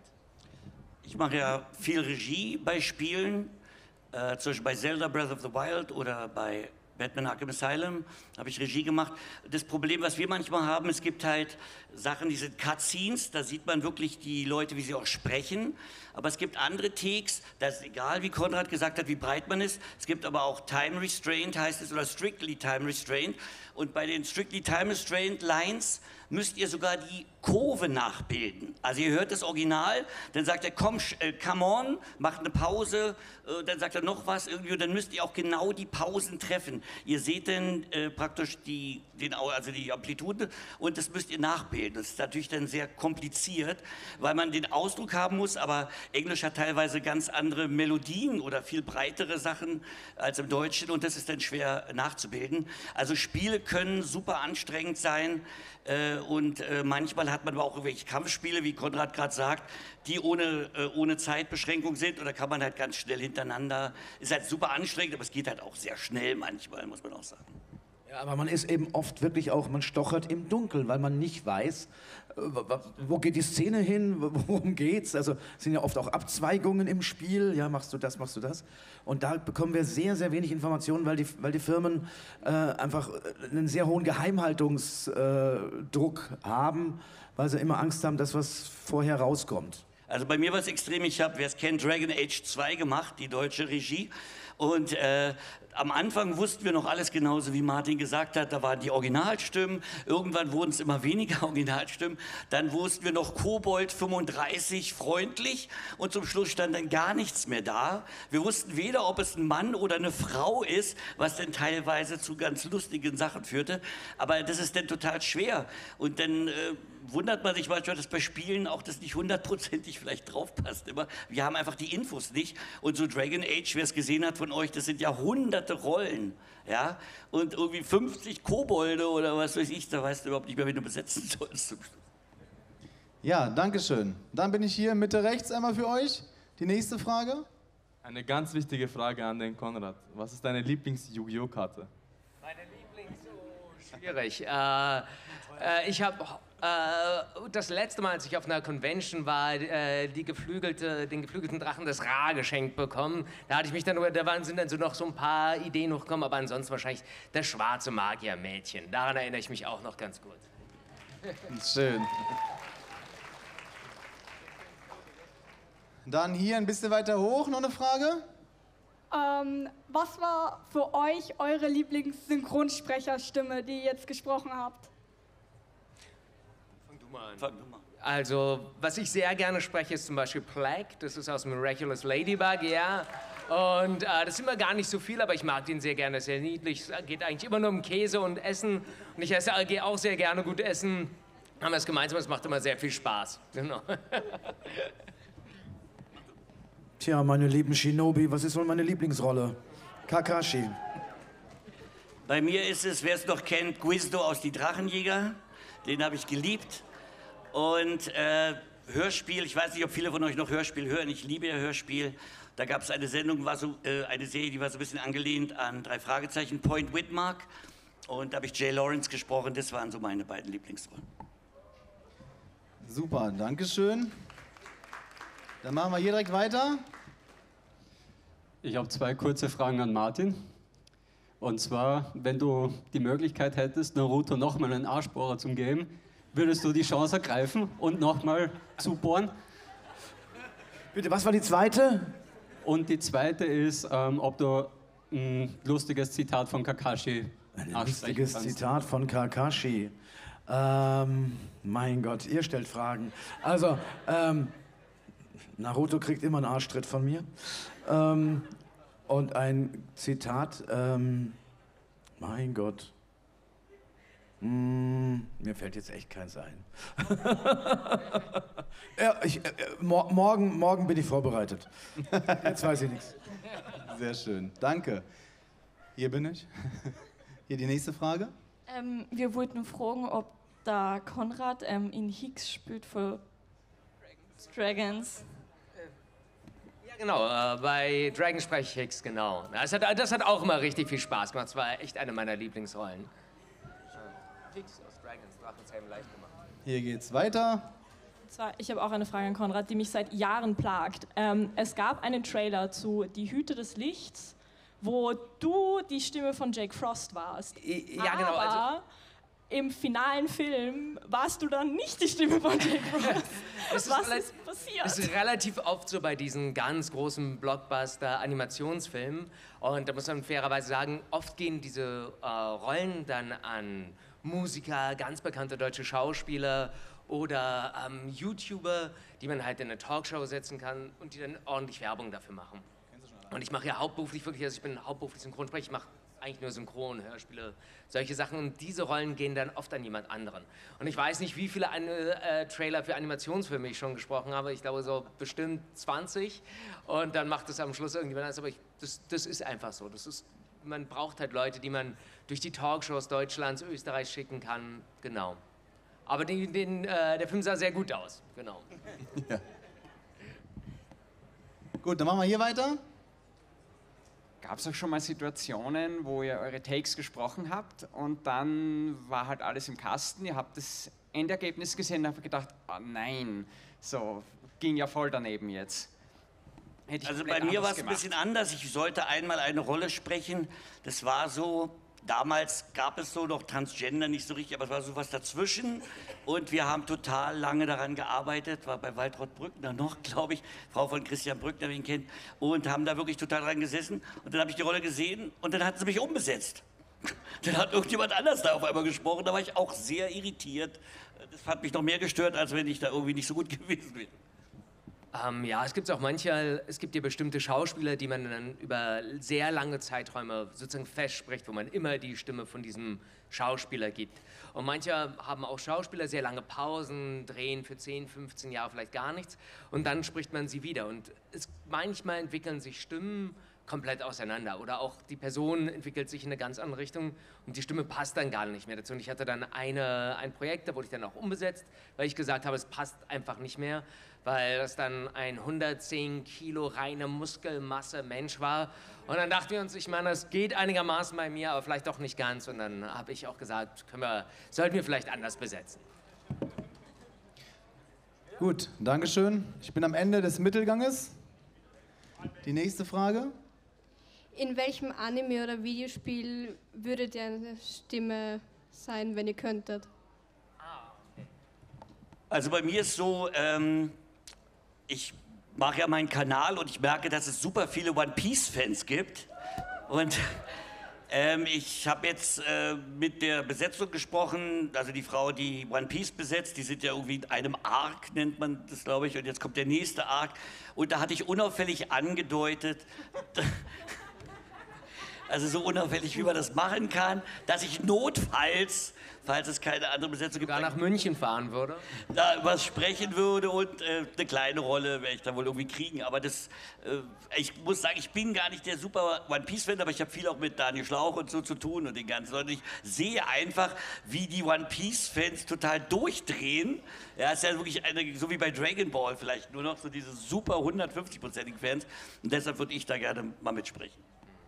Ich mache ja viel Regie bei Spielen, äh, zum Beispiel bei Zelda Breath of the Wild oder bei Batman Arkham Asylum habe ich Regie gemacht. Das Problem, was wir manchmal haben, es gibt halt Sachen, die sind Cutscenes, da sieht man wirklich die Leute, wie sie auch sprechen. Aber es gibt andere Takes, da ist egal, wie Konrad gesagt hat, wie breit man ist. Es gibt aber auch Time Restraint, heißt es, oder Strictly Time Restraint. Und bei den Strictly Time Restraint Lines müsst ihr sogar die Kurve nachbilden. Also ihr hört das Original, dann sagt er, komm, äh, come on, macht eine Pause, äh, dann sagt er noch was irgendwie und dann müsst ihr auch genau die Pausen treffen. Ihr seht dann äh, praktisch die, den, also die Amplitude und das müsst ihr nachbilden. Das ist natürlich dann sehr kompliziert, weil man den Ausdruck haben muss, aber Englisch hat teilweise ganz andere Melodien oder viel breitere Sachen als im Deutschen und das ist dann schwer nachzubilden. Also Spiele können super anstrengend sein, äh, Äh, und äh, manchmal hat man aber auch irgendwelche Kampfspiele, wie Konrad gerade sagt, die ohne, äh, ohne Zeitbeschränkung sind. Oder kann man halt ganz schnell hintereinander. Ist halt super anstrengend, aber es geht halt auch sehr schnell manchmal, muss man auch sagen. Ja, aber man ist eben oft wirklich auch, man stochert im Dunkeln, weil man nicht weiß, äh, wo geht die Szene hin, worum geht's. Also es sind ja oft auch Abzweigungen im Spiel, ja, machst du das, machst du das. Und da bekommen wir sehr, sehr wenig Informationen, weil die, weil die Firmen äh, einfach einen sehr hohen Geheimhaltungsdruck äh, haben, weil sie immer Angst haben, dass was vorher rauskommt. Also bei mir war es extrem, ich habe, wer es kennt, Dragon Age zwei gemacht, die deutsche Regie. Und äh, am Anfang wussten wir noch alles genauso, wie Martin gesagt hat. Da waren die Originalstimmen. Irgendwann wurden es immer weniger Originalstimmen. Dann wussten wir noch Kobold fünfunddreißig freundlich. Und zum Schluss stand dann gar nichts mehr da. Wir wussten weder, ob es ein Mann oder eine Frau ist, was dann teilweise zu ganz lustigen Sachen führte. Aber das ist dann total schwer. Und dann äh, wundert man sich manchmal, dass bei Spielen auch das nicht hundertprozentig vielleicht draufpasst immer. Wir haben einfach die Infos nicht. Und so Dragon Age, wer es gesehen hat von euch, das sind ja hunderte Rollen. Ja? Und irgendwie fünfzig Kobolde oder was weiß ich, da weißt du überhaupt nicht mehr, wen du besetzen sollst. Ja, danke schön. Dann bin ich hier Mitte rechts einmal für euch. Die nächste Frage. Eine ganz wichtige Frage an den Konrad. Was ist deine Lieblings-Yu-Gi-Oh-Karte? Meine Lieblings... Oh, schwierig. Äh, äh, ich habe... Äh, das letzte Mal, als ich auf einer Convention war, äh, die geflügelte, den geflügelten Drachen des Ra geschenkt bekommen. Da hatte ich mich dann, da waren, sind dann so noch so ein paar Ideen hochgekommen, aber ansonsten wahrscheinlich das schwarze Magiermädchen. Daran erinnere ich mich auch noch ganz gut. Schön. Dann hier ein bisschen weiter hoch, noch eine Frage? Ähm, was war für euch eure Lieblings-Synchronsprecherstimme, die ihr jetzt gesprochen habt? Also, was ich sehr gerne spreche, ist zum Beispiel Plague. Das ist aus Miraculous Ladybug, ja. Und äh, das ist immer gar nicht so viel, aber ich mag den sehr gerne, sehr niedlich. Es geht eigentlich immer nur um Käse und Essen. Und ich esse, gehe auch sehr gerne gut essen. Haben wir es gemeinsam, es macht immer sehr viel Spaß. Genau. Tja, meine lieben Shinobi, was ist wohl meine Lieblingsrolle? Kakashi. Bei mir ist es, wer es noch kennt, Guizdo aus Die Drachenjäger. Den habe ich geliebt. Und äh, Hörspiel, ich weiß nicht, ob viele von euch noch Hörspiel hören, ich liebe ja Hörspiel. Da gab es eine Sendung, war so, äh, eine Serie, die war so ein bisschen angelehnt an drei Fragezeichen, Point Whitmark. Und da habe ich Jay Lawrence gesprochen, das waren so meine beiden Lieblingsrollen. Super, danke schön. Dann machen wir hier direkt weiter. Ich habe zwei kurze Fragen an Martin. Und zwar, wenn du die Möglichkeit hättest, Naruto nochmal einen Arschbohrer zu geben, würdest du die Chance ergreifen und nochmal zubohren? Bitte, was war die zweite? Und die zweite ist, ähm, ob du ein lustiges Zitat von Kakashi Ein aussprechen lustiges kannst. Zitat von Kakashi. Ähm, mein Gott, ihr stellt Fragen. Also, ähm, Naruto kriegt immer einen Arschtritt von mir. Ähm, und ein Zitat, ähm, mein Gott. Hm, mir fällt jetzt echt keins ein. ja, ich, äh, mor morgen, morgen bin ich vorbereitet. Jetzt weiß ich nichts. Sehr schön, danke. Hier bin ich. Hier die nächste Frage. Ähm, wir wollten fragen, ob der Konrad ähm, in Higgs spielt für Dragons. Ja, genau, äh, bei Dragon spreche ich Hicks, genau. Das hat, das hat auch immer richtig viel Spaß gemacht. Das war echt eine meiner Lieblingsrollen. Hicks aus Dragons, Drachenzähmen leicht gemacht. Hier geht's weiter. Und zwar, ich habe auch eine Frage an Konrad, die mich seit Jahren plagt. Ähm, es gab einen Trailer zu Die Hüte des Lichts, wo du die Stimme von Jake Frost warst. Ja, genau. Also, Aber im finalen Film warst du dann nicht die Stimme von Jake Frost. Das Was ist, ist passiert? Das ist relativ oft so bei diesen ganz großen Blockbuster-Animationsfilmen. Und da muss man fairerweise sagen, oft gehen diese äh, Rollen dann an Musiker, ganz bekannte deutsche Schauspieler oder ähm, YouTuber, die man halt in eine Talkshow setzen kann und die dann ordentlich Werbung dafür machen. Und ich mache ja hauptberuflich wirklich, also ich bin hauptberuflich Synchronsprecher, ich mache eigentlich nur Synchron, Hörspiele, solche Sachen. Und diese Rollen gehen dann oft an jemand anderen. Und ich weiß nicht, wie viele An äh, Trailer für Animationsfilme ich schon gesprochen habe. Ich glaube so bestimmt zwanzig. Und dann macht es am Schluss irgendjemand anders. Aber ich, das, das ist einfach so. Das ist, man braucht halt Leute, die man durch die Talkshows Deutschlands, Österreichs schicken kann. Genau. Aber den, den, äh, der Film sah sehr gut aus, genau. Ja. Gut, dann machen wir hier weiter. Gab es auch schon mal Situationen, wo ihr eure Takes gesprochen habt und dann war halt alles im Kasten, ihr habt das Endergebnis gesehen und habt gedacht, oh nein, so ging ja voll daneben jetzt. Hätte ich Also komplett bei mir anders war es ein gemacht. bisschen anders. Ich sollte einmal eine Rolle sprechen. Das war so, damals gab es so noch Transgender nicht so richtig, aber es war so was dazwischen. Und wir haben total lange daran gearbeitet, war bei Waltraud Brückner noch, glaube ich, Frau von Christian Brückner, wen ihr kennt, und haben da wirklich total dran gesessen. Und dann habe ich die Rolle gesehen und dann hat sie mich umbesetzt. Dann hat irgendjemand anders da auf einmal gesprochen, da war ich auch sehr irritiert. Das hat mich noch mehr gestört, als wenn ich da irgendwie nicht so gut gewesen wäre. Ähm, ja, es gibt auch manchmal, es gibt ja bestimmte Schauspieler, die man dann über sehr lange Zeiträume sozusagen festspricht, wo man immer die Stimme von diesem Schauspieler gibt. Und manche haben auch Schauspieler sehr lange Pausen, drehen für zehn, fünfzehn Jahre vielleicht gar nichts und dann spricht man sie wieder. Und es, manchmal entwickeln sich Stimmen komplett auseinander oder auch die Person entwickelt sich in eine ganz andere Richtung und die Stimme passt dann gar nicht mehr dazu. Und ich hatte dann eine, ein Projekt, da wurde ich dann auch umbesetzt, weil ich gesagt habe, es passt einfach nicht mehr, weil das dann ein hundertzehn Kilo reine Muskelmasse Mensch war. Und dann dachten wir uns, ich meine, das geht einigermaßen bei mir, aber vielleicht doch nicht ganz. Und dann habe ich auch gesagt, können wir, sollten wir vielleicht anders besetzen. Gut, Dankeschön. Ich bin am Ende des Mittelganges. Die nächste Frage. In welchem Anime oder Videospiel würdet ihr eine Stimme sein, wenn ihr könntet? Also bei mir ist so, ähm, ich mache ja meinen Kanal und ich merke, dass es super viele One-Piece-Fans gibt. Und ähm, ich habe jetzt äh, mit der Besetzung gesprochen, also die Frau, die One Piece besetzt, die sind ja irgendwie in einem Arc, nennt man das, glaube ich, und jetzt kommt der nächste Arc. Und da hatte ich unauffällig angedeutet, also so unauffällig, wie man das machen kann, dass ich notfalls, falls es keine andere Besetzung gibt, da nach München fahren würde, da was sprechen würde und äh, eine kleine Rolle werde ich da wohl irgendwie kriegen. Aber das, äh, ich muss sagen, ich bin gar nicht der super One-Piece-Fan, aber ich habe viel auch mit Daniel Schlauch und so zu tun und den ganzen Leuten. Ich sehe einfach, wie die One-Piece-Fans total durchdrehen. Ja, es ist ja wirklich eine, so wie bei Dragon Ball vielleicht, nur noch so diese super hundertfünfzig-prozentigen Fans. Und deshalb würde ich da gerne mal mitsprechen.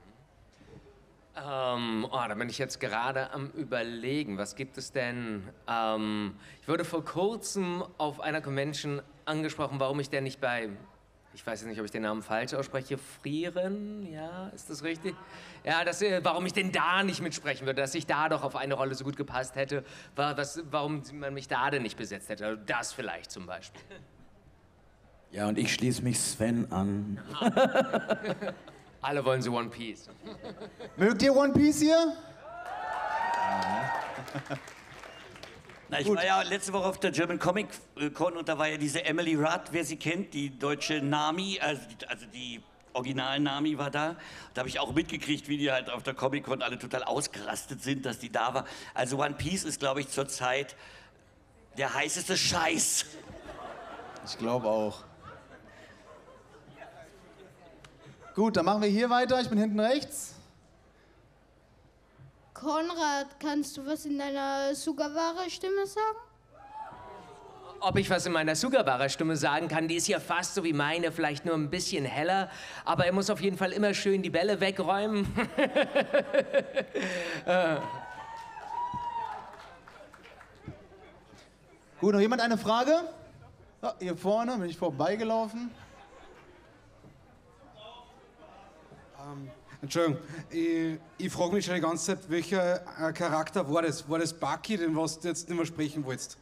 Ähm, oh, da bin ich jetzt gerade am Überlegen, was gibt es denn? Ähm, ich wurde vor kurzem auf einer Convention angesprochen, warum ich denn nicht bei, ich weiß jetzt nicht, ob ich den Namen falsch ausspreche, Frieren, ja, ist das richtig? Ja, das, äh, warum ich denn da nicht mitsprechen würde, dass ich da doch auf eine Rolle so gut gepasst hätte, war, was, warum man mich da denn nicht besetzt hätte, also das vielleicht zum Beispiel. Ja, und ich schließe mich Sven an. Alle wollen so One Piece. Mögt ihr One Piece hier? Na, ich war ja letzte Woche auf der German Comic Con und da war ja diese Emily Rudd, wer sie kennt, die deutsche Nami, also die, also die Original Nami war da. Da habe ich auch mitgekriegt, wie die halt auf der Comic Con alle total ausgerastet sind, dass die da war. Also One Piece ist, glaube ich, zurzeit der heißeste Scheiß. Ich glaube auch. Gut, dann machen wir hier weiter. Ich bin hinten rechts. Konrad, kannst du was in deiner Sugawara-Stimme sagen? Ob ich was in meiner Sugawara-Stimme sagen kann, die ist ja fast so wie meine, vielleicht nur ein bisschen heller, aber er muss auf jeden Fall immer schön die Bälle wegräumen. äh. Gut, noch jemand eine Frage? Ja, hier vorne bin ich vorbeigelaufen. Ähm, Entschuldigung, ich, ich frage mich schon die ganze Zeit, welcher äh, Charakter war das? War das Bucky, den was du jetzt nicht mehr sprechen wolltest?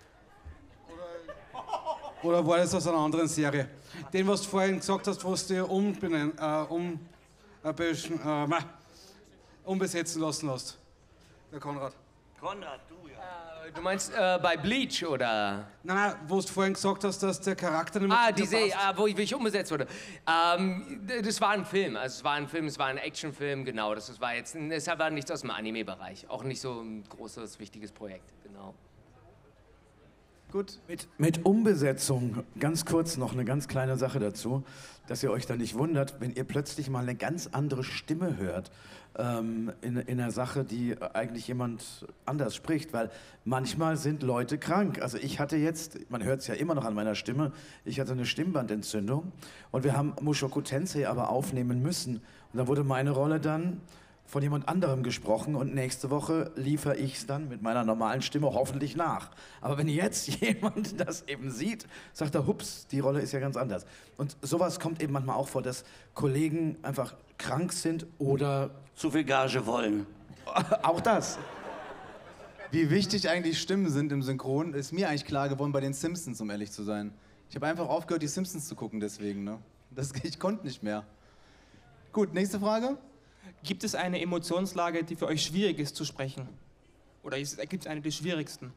Oder, oder war das aus einer anderen Serie? Den, was du vorhin gesagt hast, was du umbenennen, äh, um, äh, besch- äh, umbesetzen lassen hast. Der Konrad. Konrad, du ja. Äh, du meinst äh, bei Bleach oder? Nein, nein, wo du vorhin gesagt hast, dass der Charakter nicht mehr Ah, zu dir diese, passt. ah, wo ich, wie ich umgesetzt wurde. Ähm, das war ein Film, also es war ein Film, es war ein Actionfilm, genau. Das war jetzt, es war nichts aus dem Anime-Bereich, auch nicht so ein großes, wichtiges Projekt, genau. Gut. Mit, mit Umbesetzung, ganz kurz noch eine ganz kleine Sache dazu, dass ihr euch da nicht wundert, wenn ihr plötzlich mal eine ganz andere Stimme hört ähm, in, in einer Sache, die eigentlich jemand anders spricht, weil manchmal sind Leute krank. Also ich hatte jetzt, man hört es ja immer noch an meiner Stimme, ich hatte eine Stimmbandentzündung und wir haben Mushoku Tensei aber aufnehmen müssen. Und da wurde meine Rolle dann von jemand anderem gesprochen und nächste Woche liefere ich es dann mit meiner normalen Stimme hoffentlich nach. Aber wenn jetzt jemand das eben sieht, sagt er, hups, die Rolle ist ja ganz anders. Und sowas kommt eben manchmal auch vor, dass Kollegen einfach krank sind oder... Zu viel Gage wollen. Auch das. Wie wichtig eigentlich Stimmen sind im Synchron, ist mir eigentlich klar geworden bei den Simpsons, um ehrlich zu sein. Ich habe einfach aufgehört, die Simpsons zu gucken deswegen. Ne? Das, ich konnte nicht mehr. Gut, nächste Frage. Gibt es eine Emotionslage, die für euch schwierig ist zu sprechen? Oder gibt es eine der schwierigsten?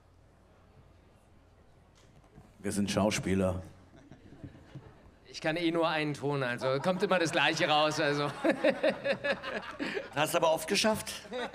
Wir sind Schauspieler. Ich kann eh nur einen Ton, also kommt immer das Gleiche raus. Also. Hast du aber oft geschafft?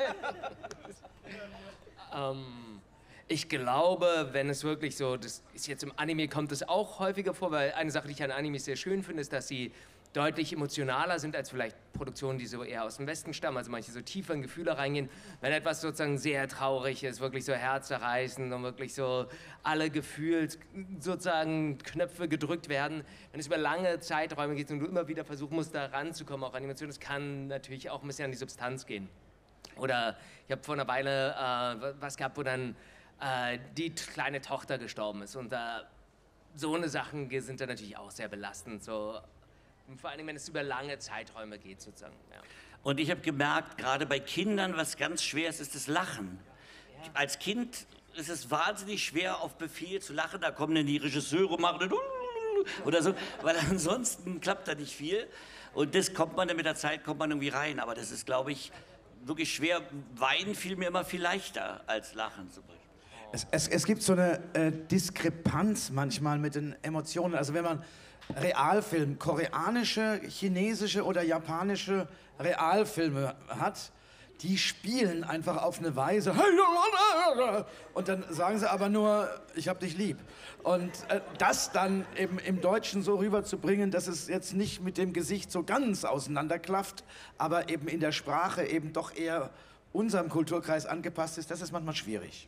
ähm, ich glaube, wenn es wirklich so, das ist jetzt im Anime, kommt es auch häufiger vor, weil eine Sache, die ich an Animes sehr schön finde, ist, dass sie deutlich emotionaler sind als vielleicht Produktionen, die so eher aus dem Westen stammen, also manche so tiefer in Gefühle reingehen. Wenn etwas sozusagen sehr traurig ist, wirklich so herzzerreißend und wirklich so alle Gefühls sozusagen Knöpfe gedrückt werden, wenn es über lange Zeiträume geht und du immer wieder versuchen musst, da ranzukommen, auch Animation, das kann natürlich auch ein bisschen an die Substanz gehen. Oder ich habe vor einer Weile äh, was gehabt, wo dann äh, die kleine Tochter gestorben ist und äh, so eine Sachen sind dann natürlich auch sehr belastend, so. Und vor allem, wenn es über lange Zeiträume geht, sozusagen. Ja. Und ich habe gemerkt, gerade bei Kindern, was ganz schwer ist, ist das Lachen. Ja. Als Kind ist es wahnsinnig schwer, auf Befehl zu lachen. Da kommen dann die Regisseure und machen oder so, weil ansonsten klappt da nicht viel. Und das kommt man dann mit der Zeit, kommt man irgendwie rein. Aber das ist, glaube ich, wirklich schwer. Weinen fiel mir immer viel leichter als Lachen zum Beispiel. Es, es, es gibt so eine äh, Diskrepanz manchmal mit den Emotionen. Also wenn man Realfilm, koreanische, chinesische oder japanische Realfilme hat, die spielen einfach auf eine Weise und dann sagen sie aber nur, ich hab dich lieb. Und äh, das dann eben im Deutschen so rüberzubringen, dass es jetzt nicht mit dem Gesicht so ganz auseinanderklafft, aber eben in der Sprache eben doch eher unserem Kulturkreis angepasst ist, das ist manchmal schwierig.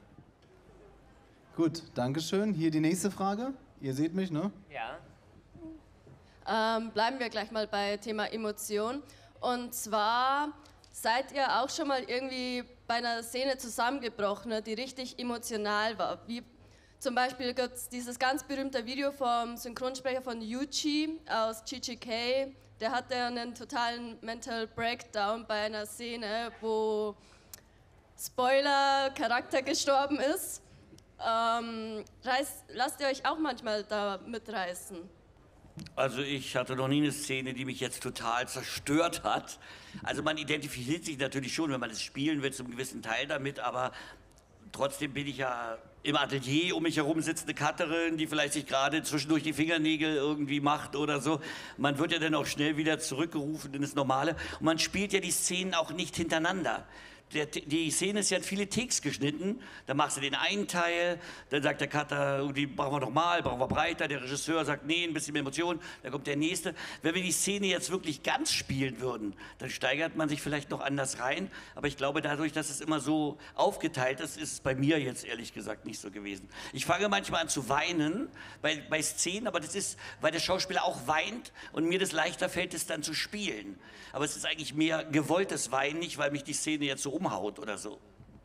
Gut, danke schön. Hier die nächste Frage. Ihr seht mich, ne? Ja. Ähm, bleiben wir gleich mal bei Thema Emotion. Und zwar, seid ihr auch schon mal irgendwie bei einer Szene zusammengebrochen, die richtig emotional war? Wie zum Beispiel gibt es dieses ganz berühmte Video vom Synchronsprecher von Yuji aus G G K. Der hatte einen totalen Mental Breakdown bei einer Szene, wo, Spoiler, Charakter gestorben ist. Ähm, reiß, lasst ihr euch auch manchmal da mitreißen? Also ich hatte noch nie eine Szene, die mich jetzt total zerstört hat. Also man identifiziert sich natürlich schon, wenn man es spielen will, zum gewissen Teil damit, aber trotzdem bin ich ja im Atelier, um mich herum sitzt eine Cutterin, die vielleicht sich gerade zwischendurch die Fingernägel irgendwie macht oder so. Man wird ja dann auch schnell wieder zurückgerufen in das Normale. Und man spielt ja die Szenen auch nicht hintereinander. Der, die Szene ist ja in viele Takes geschnitten, da machst du den einen Teil, dann sagt der Cutter, die brauchen wir nochmal, brauchen wir breiter, der Regisseur sagt, nee, ein bisschen mehr Emotion, dann kommt der nächste. Wenn wir die Szene jetzt wirklich ganz spielen würden, dann steigert man sich vielleicht noch anders rein, aber ich glaube, dadurch, dass es immer so aufgeteilt ist, ist es bei mir jetzt ehrlich gesagt nicht so gewesen. Ich fange manchmal an zu weinen bei, bei Szenen, aber das ist, weil der Schauspieler auch weint und mir das leichter fällt, es dann zu spielen. Aber es ist eigentlich mehr gewolltes Weinen, nicht weil mich die Szene jetzt so umhaut oder so.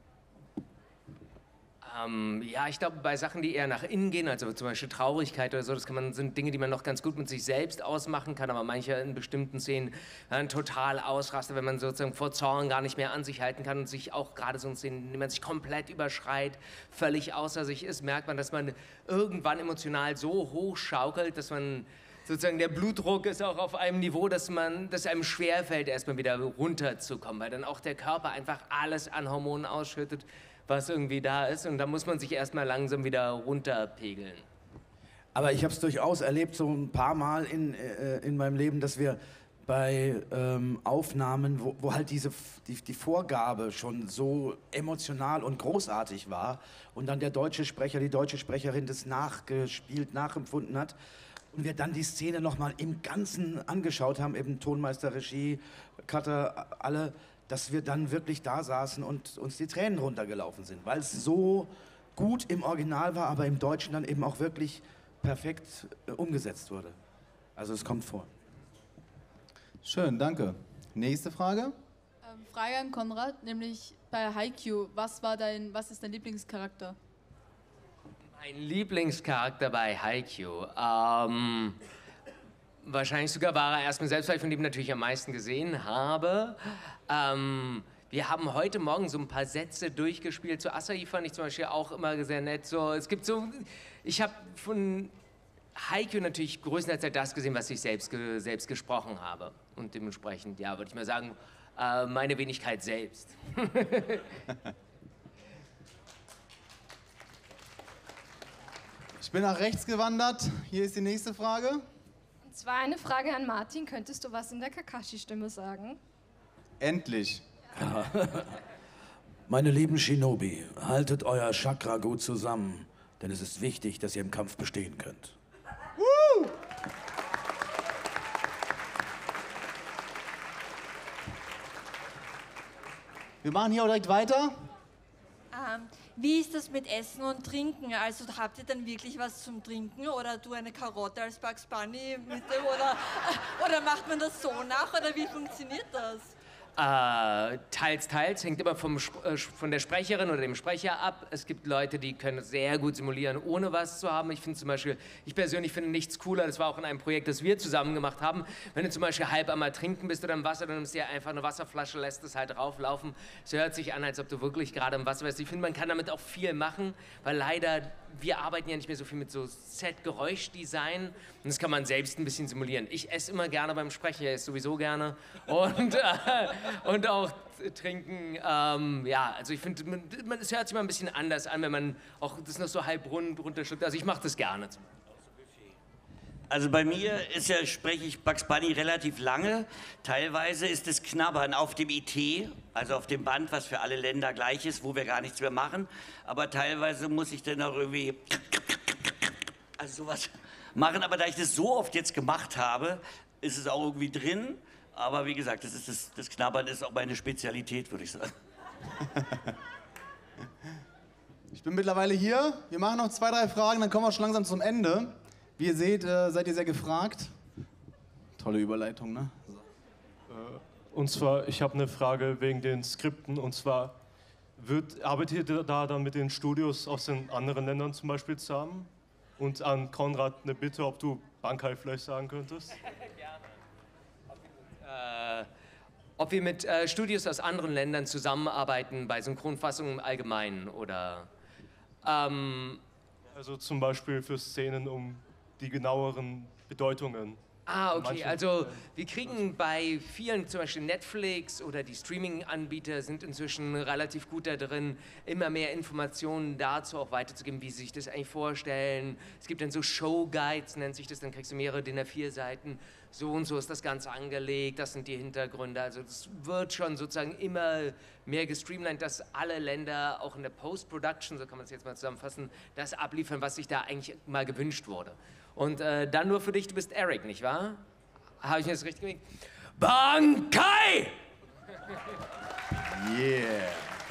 Ähm, ja, ich glaube, bei Sachen, die eher nach innen gehen, also zum Beispiel Traurigkeit oder so, das kann man, sind Dinge, die man noch ganz gut mit sich selbst ausmachen kann, aber manche in bestimmten Szenen dann total ausrasten, wenn man sozusagen vor Zorn gar nicht mehr an sich halten kann und sich auch gerade so in Szenen, in denen man sich komplett überschreit, völlig außer sich ist, merkt man, dass man irgendwann emotional so hoch schaukelt, dass man sozusagen der Blutdruck ist auch auf einem Niveau, dass man, dass einem schwerfällt, erstmal wieder runterzukommen, weil dann auch der Körper einfach alles an Hormonen ausschüttet, was irgendwie da ist, und da muss man sich erstmal langsam wieder runterpegeln. Aber ich habe es durchaus erlebt, so ein paar Mal in, äh, in meinem Leben, dass wir bei ähm, Aufnahmen, wo, wo halt diese, die, die Vorgabe schon so emotional und großartig war und dann der deutsche Sprecher, die deutsche Sprecherin das nachgespielt, nachempfunden hat und wir dann die Szene nochmal im Ganzen angeschaut haben, eben Tonmeister, Regie, Cutter, alle, dass wir dann wirklich da saßen und uns die Tränen runtergelaufen sind, weil es so gut im Original war, aber im Deutschen dann eben auch wirklich perfekt äh, umgesetzt wurde. Also es kommt vor. Schön, danke. Nächste Frage. Ähm, Frage an Konrad, nämlich bei Haikyuu, was war dein, was ist dein Lieblingscharakter? Mein Lieblingscharakter bei Haikyuu, ähm, wahrscheinlich sogar war er erstmal selbst, weil ich von dem natürlich am meisten gesehen habe. Ähm, wir haben heute Morgen so ein paar Sätze durchgespielt. Zu Asahi fand ich zum Beispiel auch immer sehr nett. So, es gibt so, ich habe von Haikyuu natürlich größtenteils das gesehen, was ich selbst, ge selbst gesprochen habe. Und dementsprechend, ja, würde ich mal sagen, äh, meine Wenigkeit selbst. Ich bin nach rechts gewandert. Hier ist die nächste Frage. Und zwar eine Frage an Martin. Könntest du was in der Kakashi-Stimme sagen? Endlich. Meine lieben Shinobi, haltet euer Chakra gut zusammen, denn es ist wichtig, dass ihr im Kampf bestehen könnt. Woo! Wir machen hier auch direkt weiter. Ähm, wie ist das mit Essen und Trinken? Also habt ihr dann wirklich was zum Trinken oder du eine Karotte als Bugs Bunny mit dem oder, oder macht man das so nach oder wie funktioniert das? Äh, teils, teils, hängt immer vom, äh, von der Sprecherin oder dem Sprecher ab. Es gibt Leute, die können sehr gut simulieren, ohne was zu haben. Ich finde zum Beispiel, ich persönlich finde nichts cooler, das war auch in einem Projekt, das wir zusammen gemacht haben. Wenn du zum Beispiel halb einmal trinken bist oder im Wasser, dann nimmst du dir einfach eine Wasserflasche, lässt es halt rauflaufen. Es hört sich an, als ob du wirklich gerade im Wasser bist. Ich finde, man kann damit auch viel machen, weil leider, wir arbeiten ja nicht mehr so viel mit so Set-Geräuschdesign und das kann man selbst ein bisschen simulieren. Ich esse immer gerne beim Sprechen, ich esse sowieso gerne und, äh, und auch trinken, ähm, ja, also ich finde, es hört sich mal ein bisschen anders an, wenn man auch das noch so halb rund runterschluckt, also ich mache das gerne. Also bei mir ist ja, spreche ich Bugs Bunny relativ lange. Teilweise ist es Knabbern auf dem I T, also auf dem Band, was für alle Länder gleich ist, wo wir gar nichts mehr machen. Aber teilweise muss ich dann auch irgendwie also sowas machen. Aber da ich das so oft jetzt gemacht habe, ist es auch irgendwie drin. Aber wie gesagt, das, ist das, das Knabbern ist auch meine Spezialität, würde ich sagen. Ich bin mittlerweile hier. Wir machen noch zwei, drei Fragen, dann kommen wir schon langsam zum Ende. Wie ihr seht, äh, seid ihr sehr gefragt. Tolle Überleitung, ne? So. Äh, und zwar, ich habe eine Frage wegen den Skripten. Und zwar, wird, arbeitet ihr da dann mit den Studios aus den anderen Ländern zum Beispiel zusammen? Und an Konrad eine Bitte, ob du Bankai vielleicht sagen könntest? Äh, ob wir mit äh, Studios aus anderen Ländern zusammenarbeiten, bei Synchronfassungen im Allgemeinen oder... Ähm, also zum Beispiel für Szenen um die genaueren Bedeutungen. Ah, okay, also wir kriegen bei vielen, zum Beispiel Netflix oder die Streaming-Anbieter sind inzwischen relativ gut da drin, immer mehr Informationen dazu auch weiterzugeben, wie sie sich das eigentlich vorstellen. Es gibt dann so Show-Guides, nennt sich das, dann kriegst du mehrere D I N A vier Seiten. So und so ist das Ganze angelegt, das sind die Hintergründe. Also das wird schon sozusagen immer mehr gestreamlined, dass alle Länder auch in der Post-Production, so kann man es jetzt mal zusammenfassen, das abliefern, was sich da eigentlich mal gewünscht wurde. Und äh, dann nur für dich, du bist Eric, nicht wahr? Habe ich mir das richtig gemacht? Bankai! Yeah.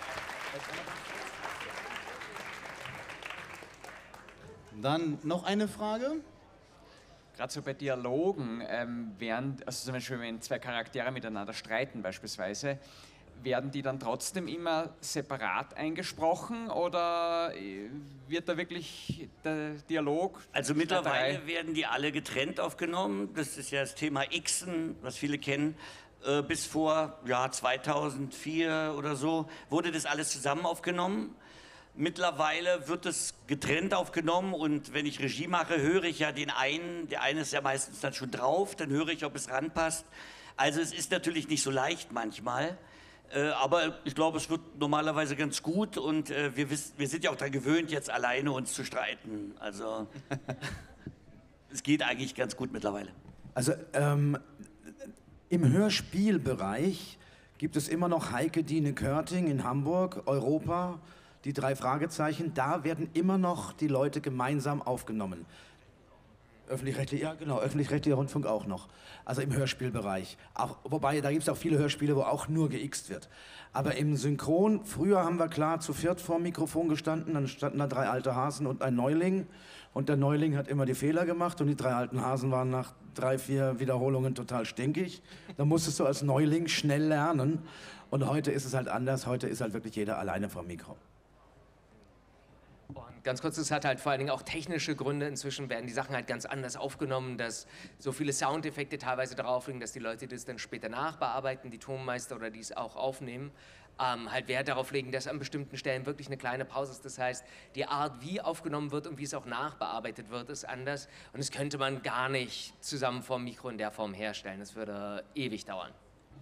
Dann noch eine Frage. Gerade so bei Dialogen, ähm, während, also zum Beispiel wenn zwei Charaktere miteinander streiten beispielsweise, werden die dann trotzdem immer separat eingesprochen oder wird da wirklich der Dialog? Also mittlerweile werden die alle getrennt aufgenommen. Das ist ja das Thema Xen, was viele kennen. Äh, bis vor ja, zweitausendvier oder so wurde das alles zusammen aufgenommen. Mittlerweile wird es getrennt aufgenommen und wenn ich Regie mache, höre ich ja den einen, der eine ist ja meistens dann schon drauf, dann höre ich, ob es ranpasst. Also es ist natürlich nicht so leicht manchmal. Äh, aber ich glaube, es wird normalerweise ganz gut und äh, wir, wiss, wir sind ja auch daran gewöhnt, jetzt alleine uns zu streiten. Also es geht eigentlich ganz gut mittlerweile. Also ähm, Im Hörspielbereich gibt es immer noch Heike Dine Körting in Hamburg, Europa, die drei Fragezeichen. Da werden immer noch die Leute gemeinsam aufgenommen. Öffentlich-rechtlicher, ja genau, öffentlich-rechtlicher Rundfunk auch noch. Also im Hörspielbereich. Auch, wobei, da gibt es auch viele Hörspiele, wo auch nur geixt wird. Aber im Synchron, früher haben wir klar zu viert vor dem Mikrofon gestanden, dann standen da drei alte Hasen und ein Neuling. Und der Neuling hat immer die Fehler gemacht und die drei alten Hasen waren nach drei, vier Wiederholungen total stinkig. Da musstest du als Neuling schnell lernen. Und heute ist es halt anders, heute ist halt wirklich jeder alleine vor dem Mikro. Und ganz kurz, es hat halt vor allen Dingen auch technische Gründe. Inzwischen werden die Sachen halt ganz anders aufgenommen, dass so viele Soundeffekte teilweise darauf liegen, dass die Leute das dann später nachbearbeiten, die Tonmeister oder die es auch aufnehmen, ähm, halt Wert darauf legen, dass an bestimmten Stellen wirklich eine kleine Pause ist. Das heißt, die Art, wie aufgenommen wird und wie es auch nachbearbeitet wird, ist anders. Und das könnte man gar nicht zusammen vor dem Mikro in der Form herstellen. Das würde ewig dauern.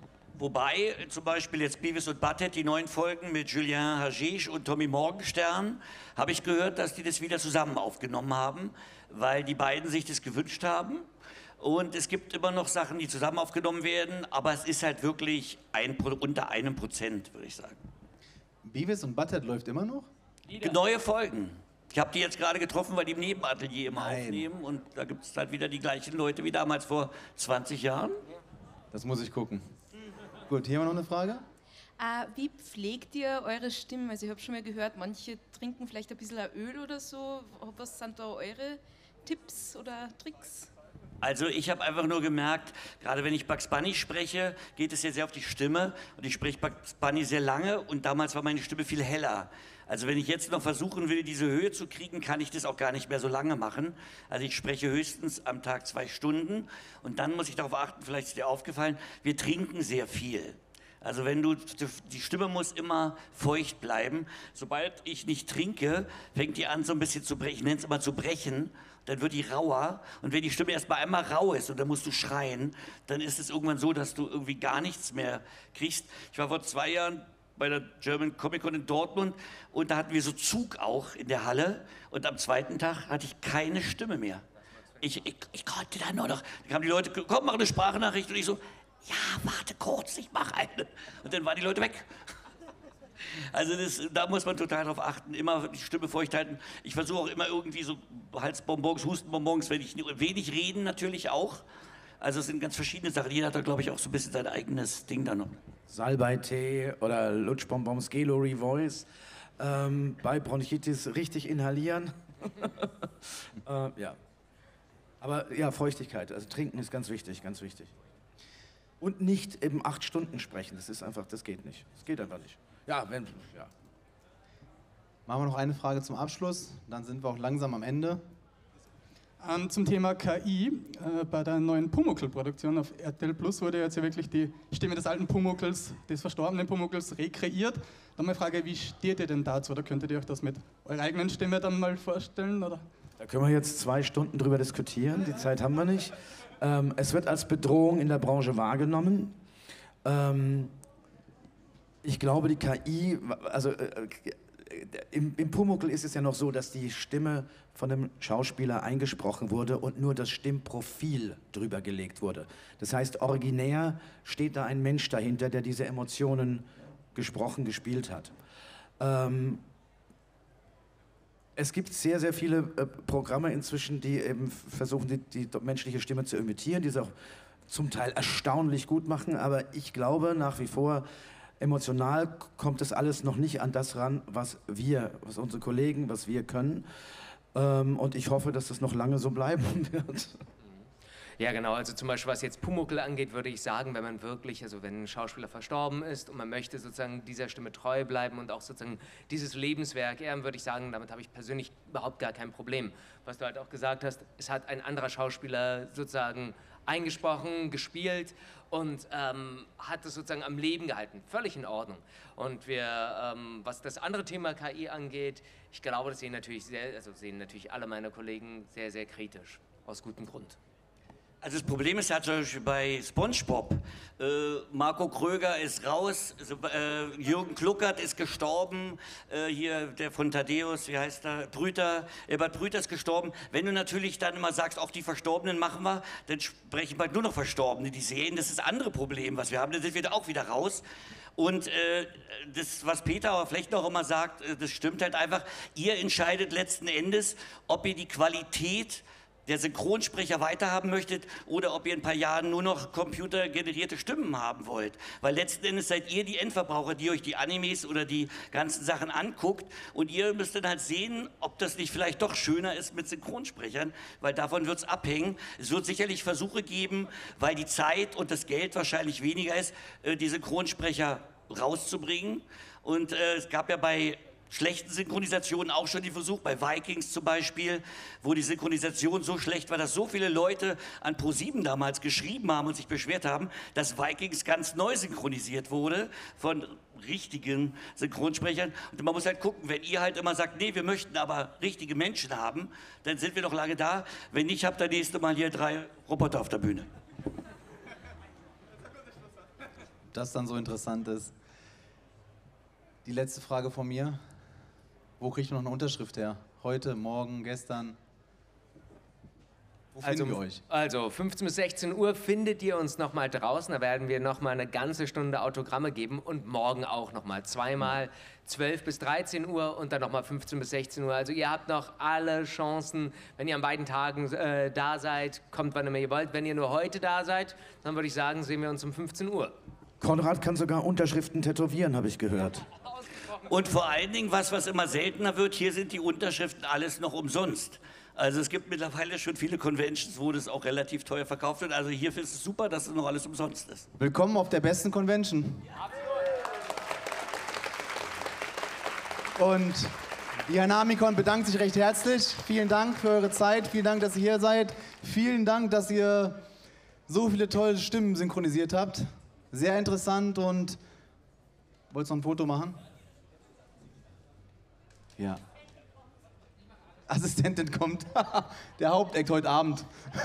Wobei zum Beispiel jetzt Beavis und Butthead, die neuen Folgen mit Julien Hagisch und Tommy Morgenstern, habe ich gehört, dass die das wieder zusammen aufgenommen haben, weil die beiden sich das gewünscht haben. Und es gibt immer noch Sachen, die zusammen aufgenommen werden, aber es ist halt wirklich ein, unter einem Prozent, würde ich sagen. Beavis und Butthead läuft immer noch? Neue Folgen. Ich habe die jetzt gerade getroffen, weil die im Nebenatelier immer Nein. aufnehmen. Und da gibt es halt wieder die gleichen Leute wie damals vor zwanzig Jahren. Das muss ich gucken. Gut, hier haben wir noch eine Frage. Äh, wie pflegt ihr eure Stimmen? Also ich habe schon mal gehört, manche trinken vielleicht ein bisschen Öl oder so. Was sind da eure Tipps oder Tricks? Also ich habe einfach nur gemerkt, gerade wenn ich Bugs Bunny spreche, geht es ja sehr auf die Stimme. Und ich spreche Bugs Bunny sehr lange und damals war meine Stimme viel heller. Also wenn ich jetzt noch versuchen will, diese Höhe zu kriegen, kann ich das auch gar nicht mehr so lange machen. Also ich spreche höchstens am Tag zwei Stunden und dann muss ich darauf achten, vielleicht ist dir aufgefallen, wir trinken sehr viel. Also wenn du, die Stimme muss immer feucht bleiben. Sobald ich nicht trinke, fängt die an so ein bisschen zu brechen, ich nenne es immer zu brechen. Dann wird die rauer und wenn die Stimme erst mal einmal rau ist und dann musst du schreien, dann ist es irgendwann so, dass du irgendwie gar nichts mehr kriegst. Ich war vor zwei Jahren bei der German Comic Con in Dortmund und da hatten wir so Zug auch in der Halle und am zweiten Tag hatte ich keine Stimme mehr. Ich, ich, ich konnte da nur noch, da kamen die Leute, komm, mach eine Sprachnachricht und ich so, ja, warte kurz, ich mache eine. Und dann waren die Leute weg. Also das, da muss man total drauf achten, immer die Stimme feucht halten. Ich versuche auch immer irgendwie so Halsbonbons, Hustenbonbons, wenn ich wenig reden natürlich auch. Also es sind ganz verschiedene Sachen. Jeder hat da, glaube ich, auch so ein bisschen sein eigenes Ding da noch. Salbei-Tee oder Lutschbonbons, Gelori Voice. Ähm, bei Bronchitis richtig inhalieren. äh, ja. Aber ja, Feuchtigkeit. Also trinken ist ganz wichtig, ganz wichtig. Und nicht eben acht Stunden sprechen. Das ist einfach, das geht nicht. Das geht einfach nicht. Ja, wenn, ja. Machen wir noch eine Frage zum Abschluss, dann sind wir auch langsam am Ende. Ähm, zum Thema K I, äh, bei der neuen Pumuckl-Produktion auf R T L Plus wurde jetzt ja wirklich die Stimme des alten Pumuckls, des verstorbenen Pumuckls rekreiert. Dann meine Frage, wie steht ihr denn dazu? Oder könntet ihr euch das mit eurer eigenen Stimme dann mal vorstellen? Oder? Da können wir jetzt zwei Stunden drüber diskutieren, die Zeit haben wir nicht. Ähm, es wird als Bedrohung in der Branche wahrgenommen. Ähm, ich glaube, die K I, also äh, im, im Pumuckl ist es ja noch so, dass die Stimme von dem Schauspieler eingesprochen wurde und nur das Stimmprofil drüber gelegt wurde. Das heißt, originär steht da ein Mensch dahinter, der diese Emotionen gesprochen, gespielt hat. Ähm, es gibt sehr, sehr viele äh, Programme inzwischen, die eben versuchen, die, die menschliche Stimme zu imitieren, die es auch zum Teil erstaunlich gut machen, aber ich glaube nach wie vor, emotional kommt das alles noch nicht an das ran, was wir, was unsere Kollegen, was wir können. Ähm, und ich hoffe, dass das noch lange so bleiben wird. Ja, genau. Also zum Beispiel, was jetzt Pumuckl angeht, würde ich sagen, wenn man wirklich, also wenn ein Schauspieler verstorben ist und man möchte sozusagen dieser Stimme treu bleiben und auch sozusagen dieses Lebenswerk ehren, würde ich sagen, damit habe ich persönlich überhaupt gar kein Problem. Was du halt auch gesagt hast, es hat ein anderer Schauspieler sozusagen eingesprochen, gespielt und ähm, hat es sozusagen am Leben gehalten. Völlig in Ordnung. Und wir, ähm, was das andere Thema K I angeht, ich glaube, das sehen natürlich, sehr, also sehen natürlich alle meine Kollegen sehr, sehr kritisch. Aus gutem Grund. Also das Problem ist ja zum Beispiel bei SpongeBob. Äh, Marco Kröger ist raus, äh, Jürgen Kluckert ist gestorben, äh, hier der von Thaddeus, wie heißt er, Brüter, Ebert Brüter ist gestorben. Wenn du natürlich dann immer sagst, auch die Verstorbenen machen wir, dann sprechen bald nur noch Verstorbene. Die Serien, das ist das andere Problem, was wir haben, dann sind wir auch wieder raus. Und äh, das, was Peter aber vielleicht noch immer sagt, äh, das stimmt halt einfach. Ihr entscheidet letzten Endes, ob ihr die Qualität der Synchronsprecher weiterhaben möchtet oder ob ihr in ein paar Jahren nur noch computergenerierte Stimmen haben wollt. Weil letzten Endes seid ihr die Endverbraucher, die euch die Animes oder die ganzen Sachen anguckt und ihr müsst dann halt sehen, ob das nicht vielleicht doch schöner ist mit Synchronsprechern, weil davon wird es abhängen. Es wird sicherlich Versuche geben, weil die Zeit und das Geld wahrscheinlich weniger ist, die Synchronsprecher rauszubringen. Und äh, es gab ja bei schlechten Synchronisationen auch schon die Versuch, bei Vikings zum Beispiel, wo die Synchronisation so schlecht war, dass so viele Leute an ProSieben damals geschrieben haben und sich beschwert haben, dass Vikings ganz neu synchronisiert wurde von richtigen Synchronsprechern. Und man muss halt gucken, wenn ihr halt immer sagt, nee, wir möchten aber richtige Menschen haben, dann sind wir doch lange da. Wenn nicht, habt ihr nächste Mal hier drei Roboter auf der Bühne. Das dann so interessant ist. Die letzte Frage von mir. Wo kriege ich noch eine Unterschrift her? Heute, morgen, gestern? Wo finden Also, wir euch? also fünfzehn bis sechzehn Uhr findet ihr uns nochmal draußen. Da werden wir nochmal eine ganze Stunde Autogramme geben und morgen auch nochmal zweimal zwölf bis dreizehn Uhr und dann nochmal fünfzehn bis sechzehn Uhr. Also ihr habt noch alle Chancen, wenn ihr an beiden Tagen äh, da seid, kommt wann immer ihr wollt. Wenn ihr nur heute da seid, dann würde ich sagen, sehen wir uns um fünfzehn Uhr. Konrad kann sogar Unterschriften tätowieren, habe ich gehört. Und vor allen Dingen, was, was immer seltener wird, hier sind die Unterschriften alles noch umsonst. Also es gibt mittlerweile schon viele Conventions, wo das auch relativ teuer verkauft wird. Also hier ist es super, dass es noch alles umsonst ist. Willkommen auf der besten Convention. Und die Hanamicon bedankt sich recht herzlich. Vielen Dank für eure Zeit, vielen Dank, dass ihr hier seid. Vielen Dank, dass ihr so viele tolle Stimmen synchronisiert habt. Sehr interessant und... Wolltest du noch ein Foto machen? Ja. Assistentin kommt. Der Hauptakt heute Abend.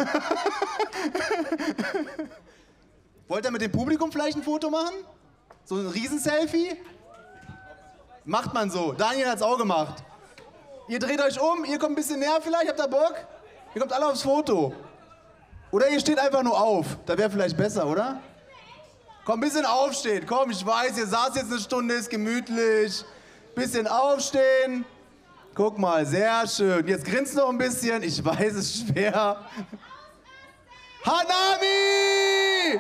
Wollt ihr mit dem Publikum vielleicht ein Foto machen? So ein Riesenselfie? Macht man so. Daniel hat's auch gemacht. Ihr dreht euch um, ihr kommt ein bisschen näher vielleicht, habt ihr Bock? Ihr kommt alle aufs Foto. Oder ihr steht einfach nur auf. Da wäre vielleicht besser, oder? Komm, ein bisschen aufstehen. Komm, ich weiß, ihr saßt jetzt eine Stunde, ist gemütlich. Bisschen aufstehen. Guck mal, sehr schön. Jetzt grinst noch ein bisschen. Ich weiß, es ist schwer. Hanami!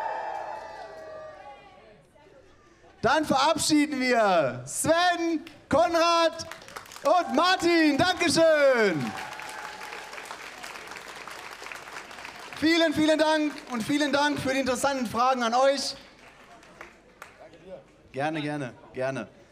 Dann verabschieden wir Sven, Konrad und Martin. Dankeschön. Vielen, vielen Dank und vielen Dank für die interessanten Fragen an euch. Gerne, gerne, gerne.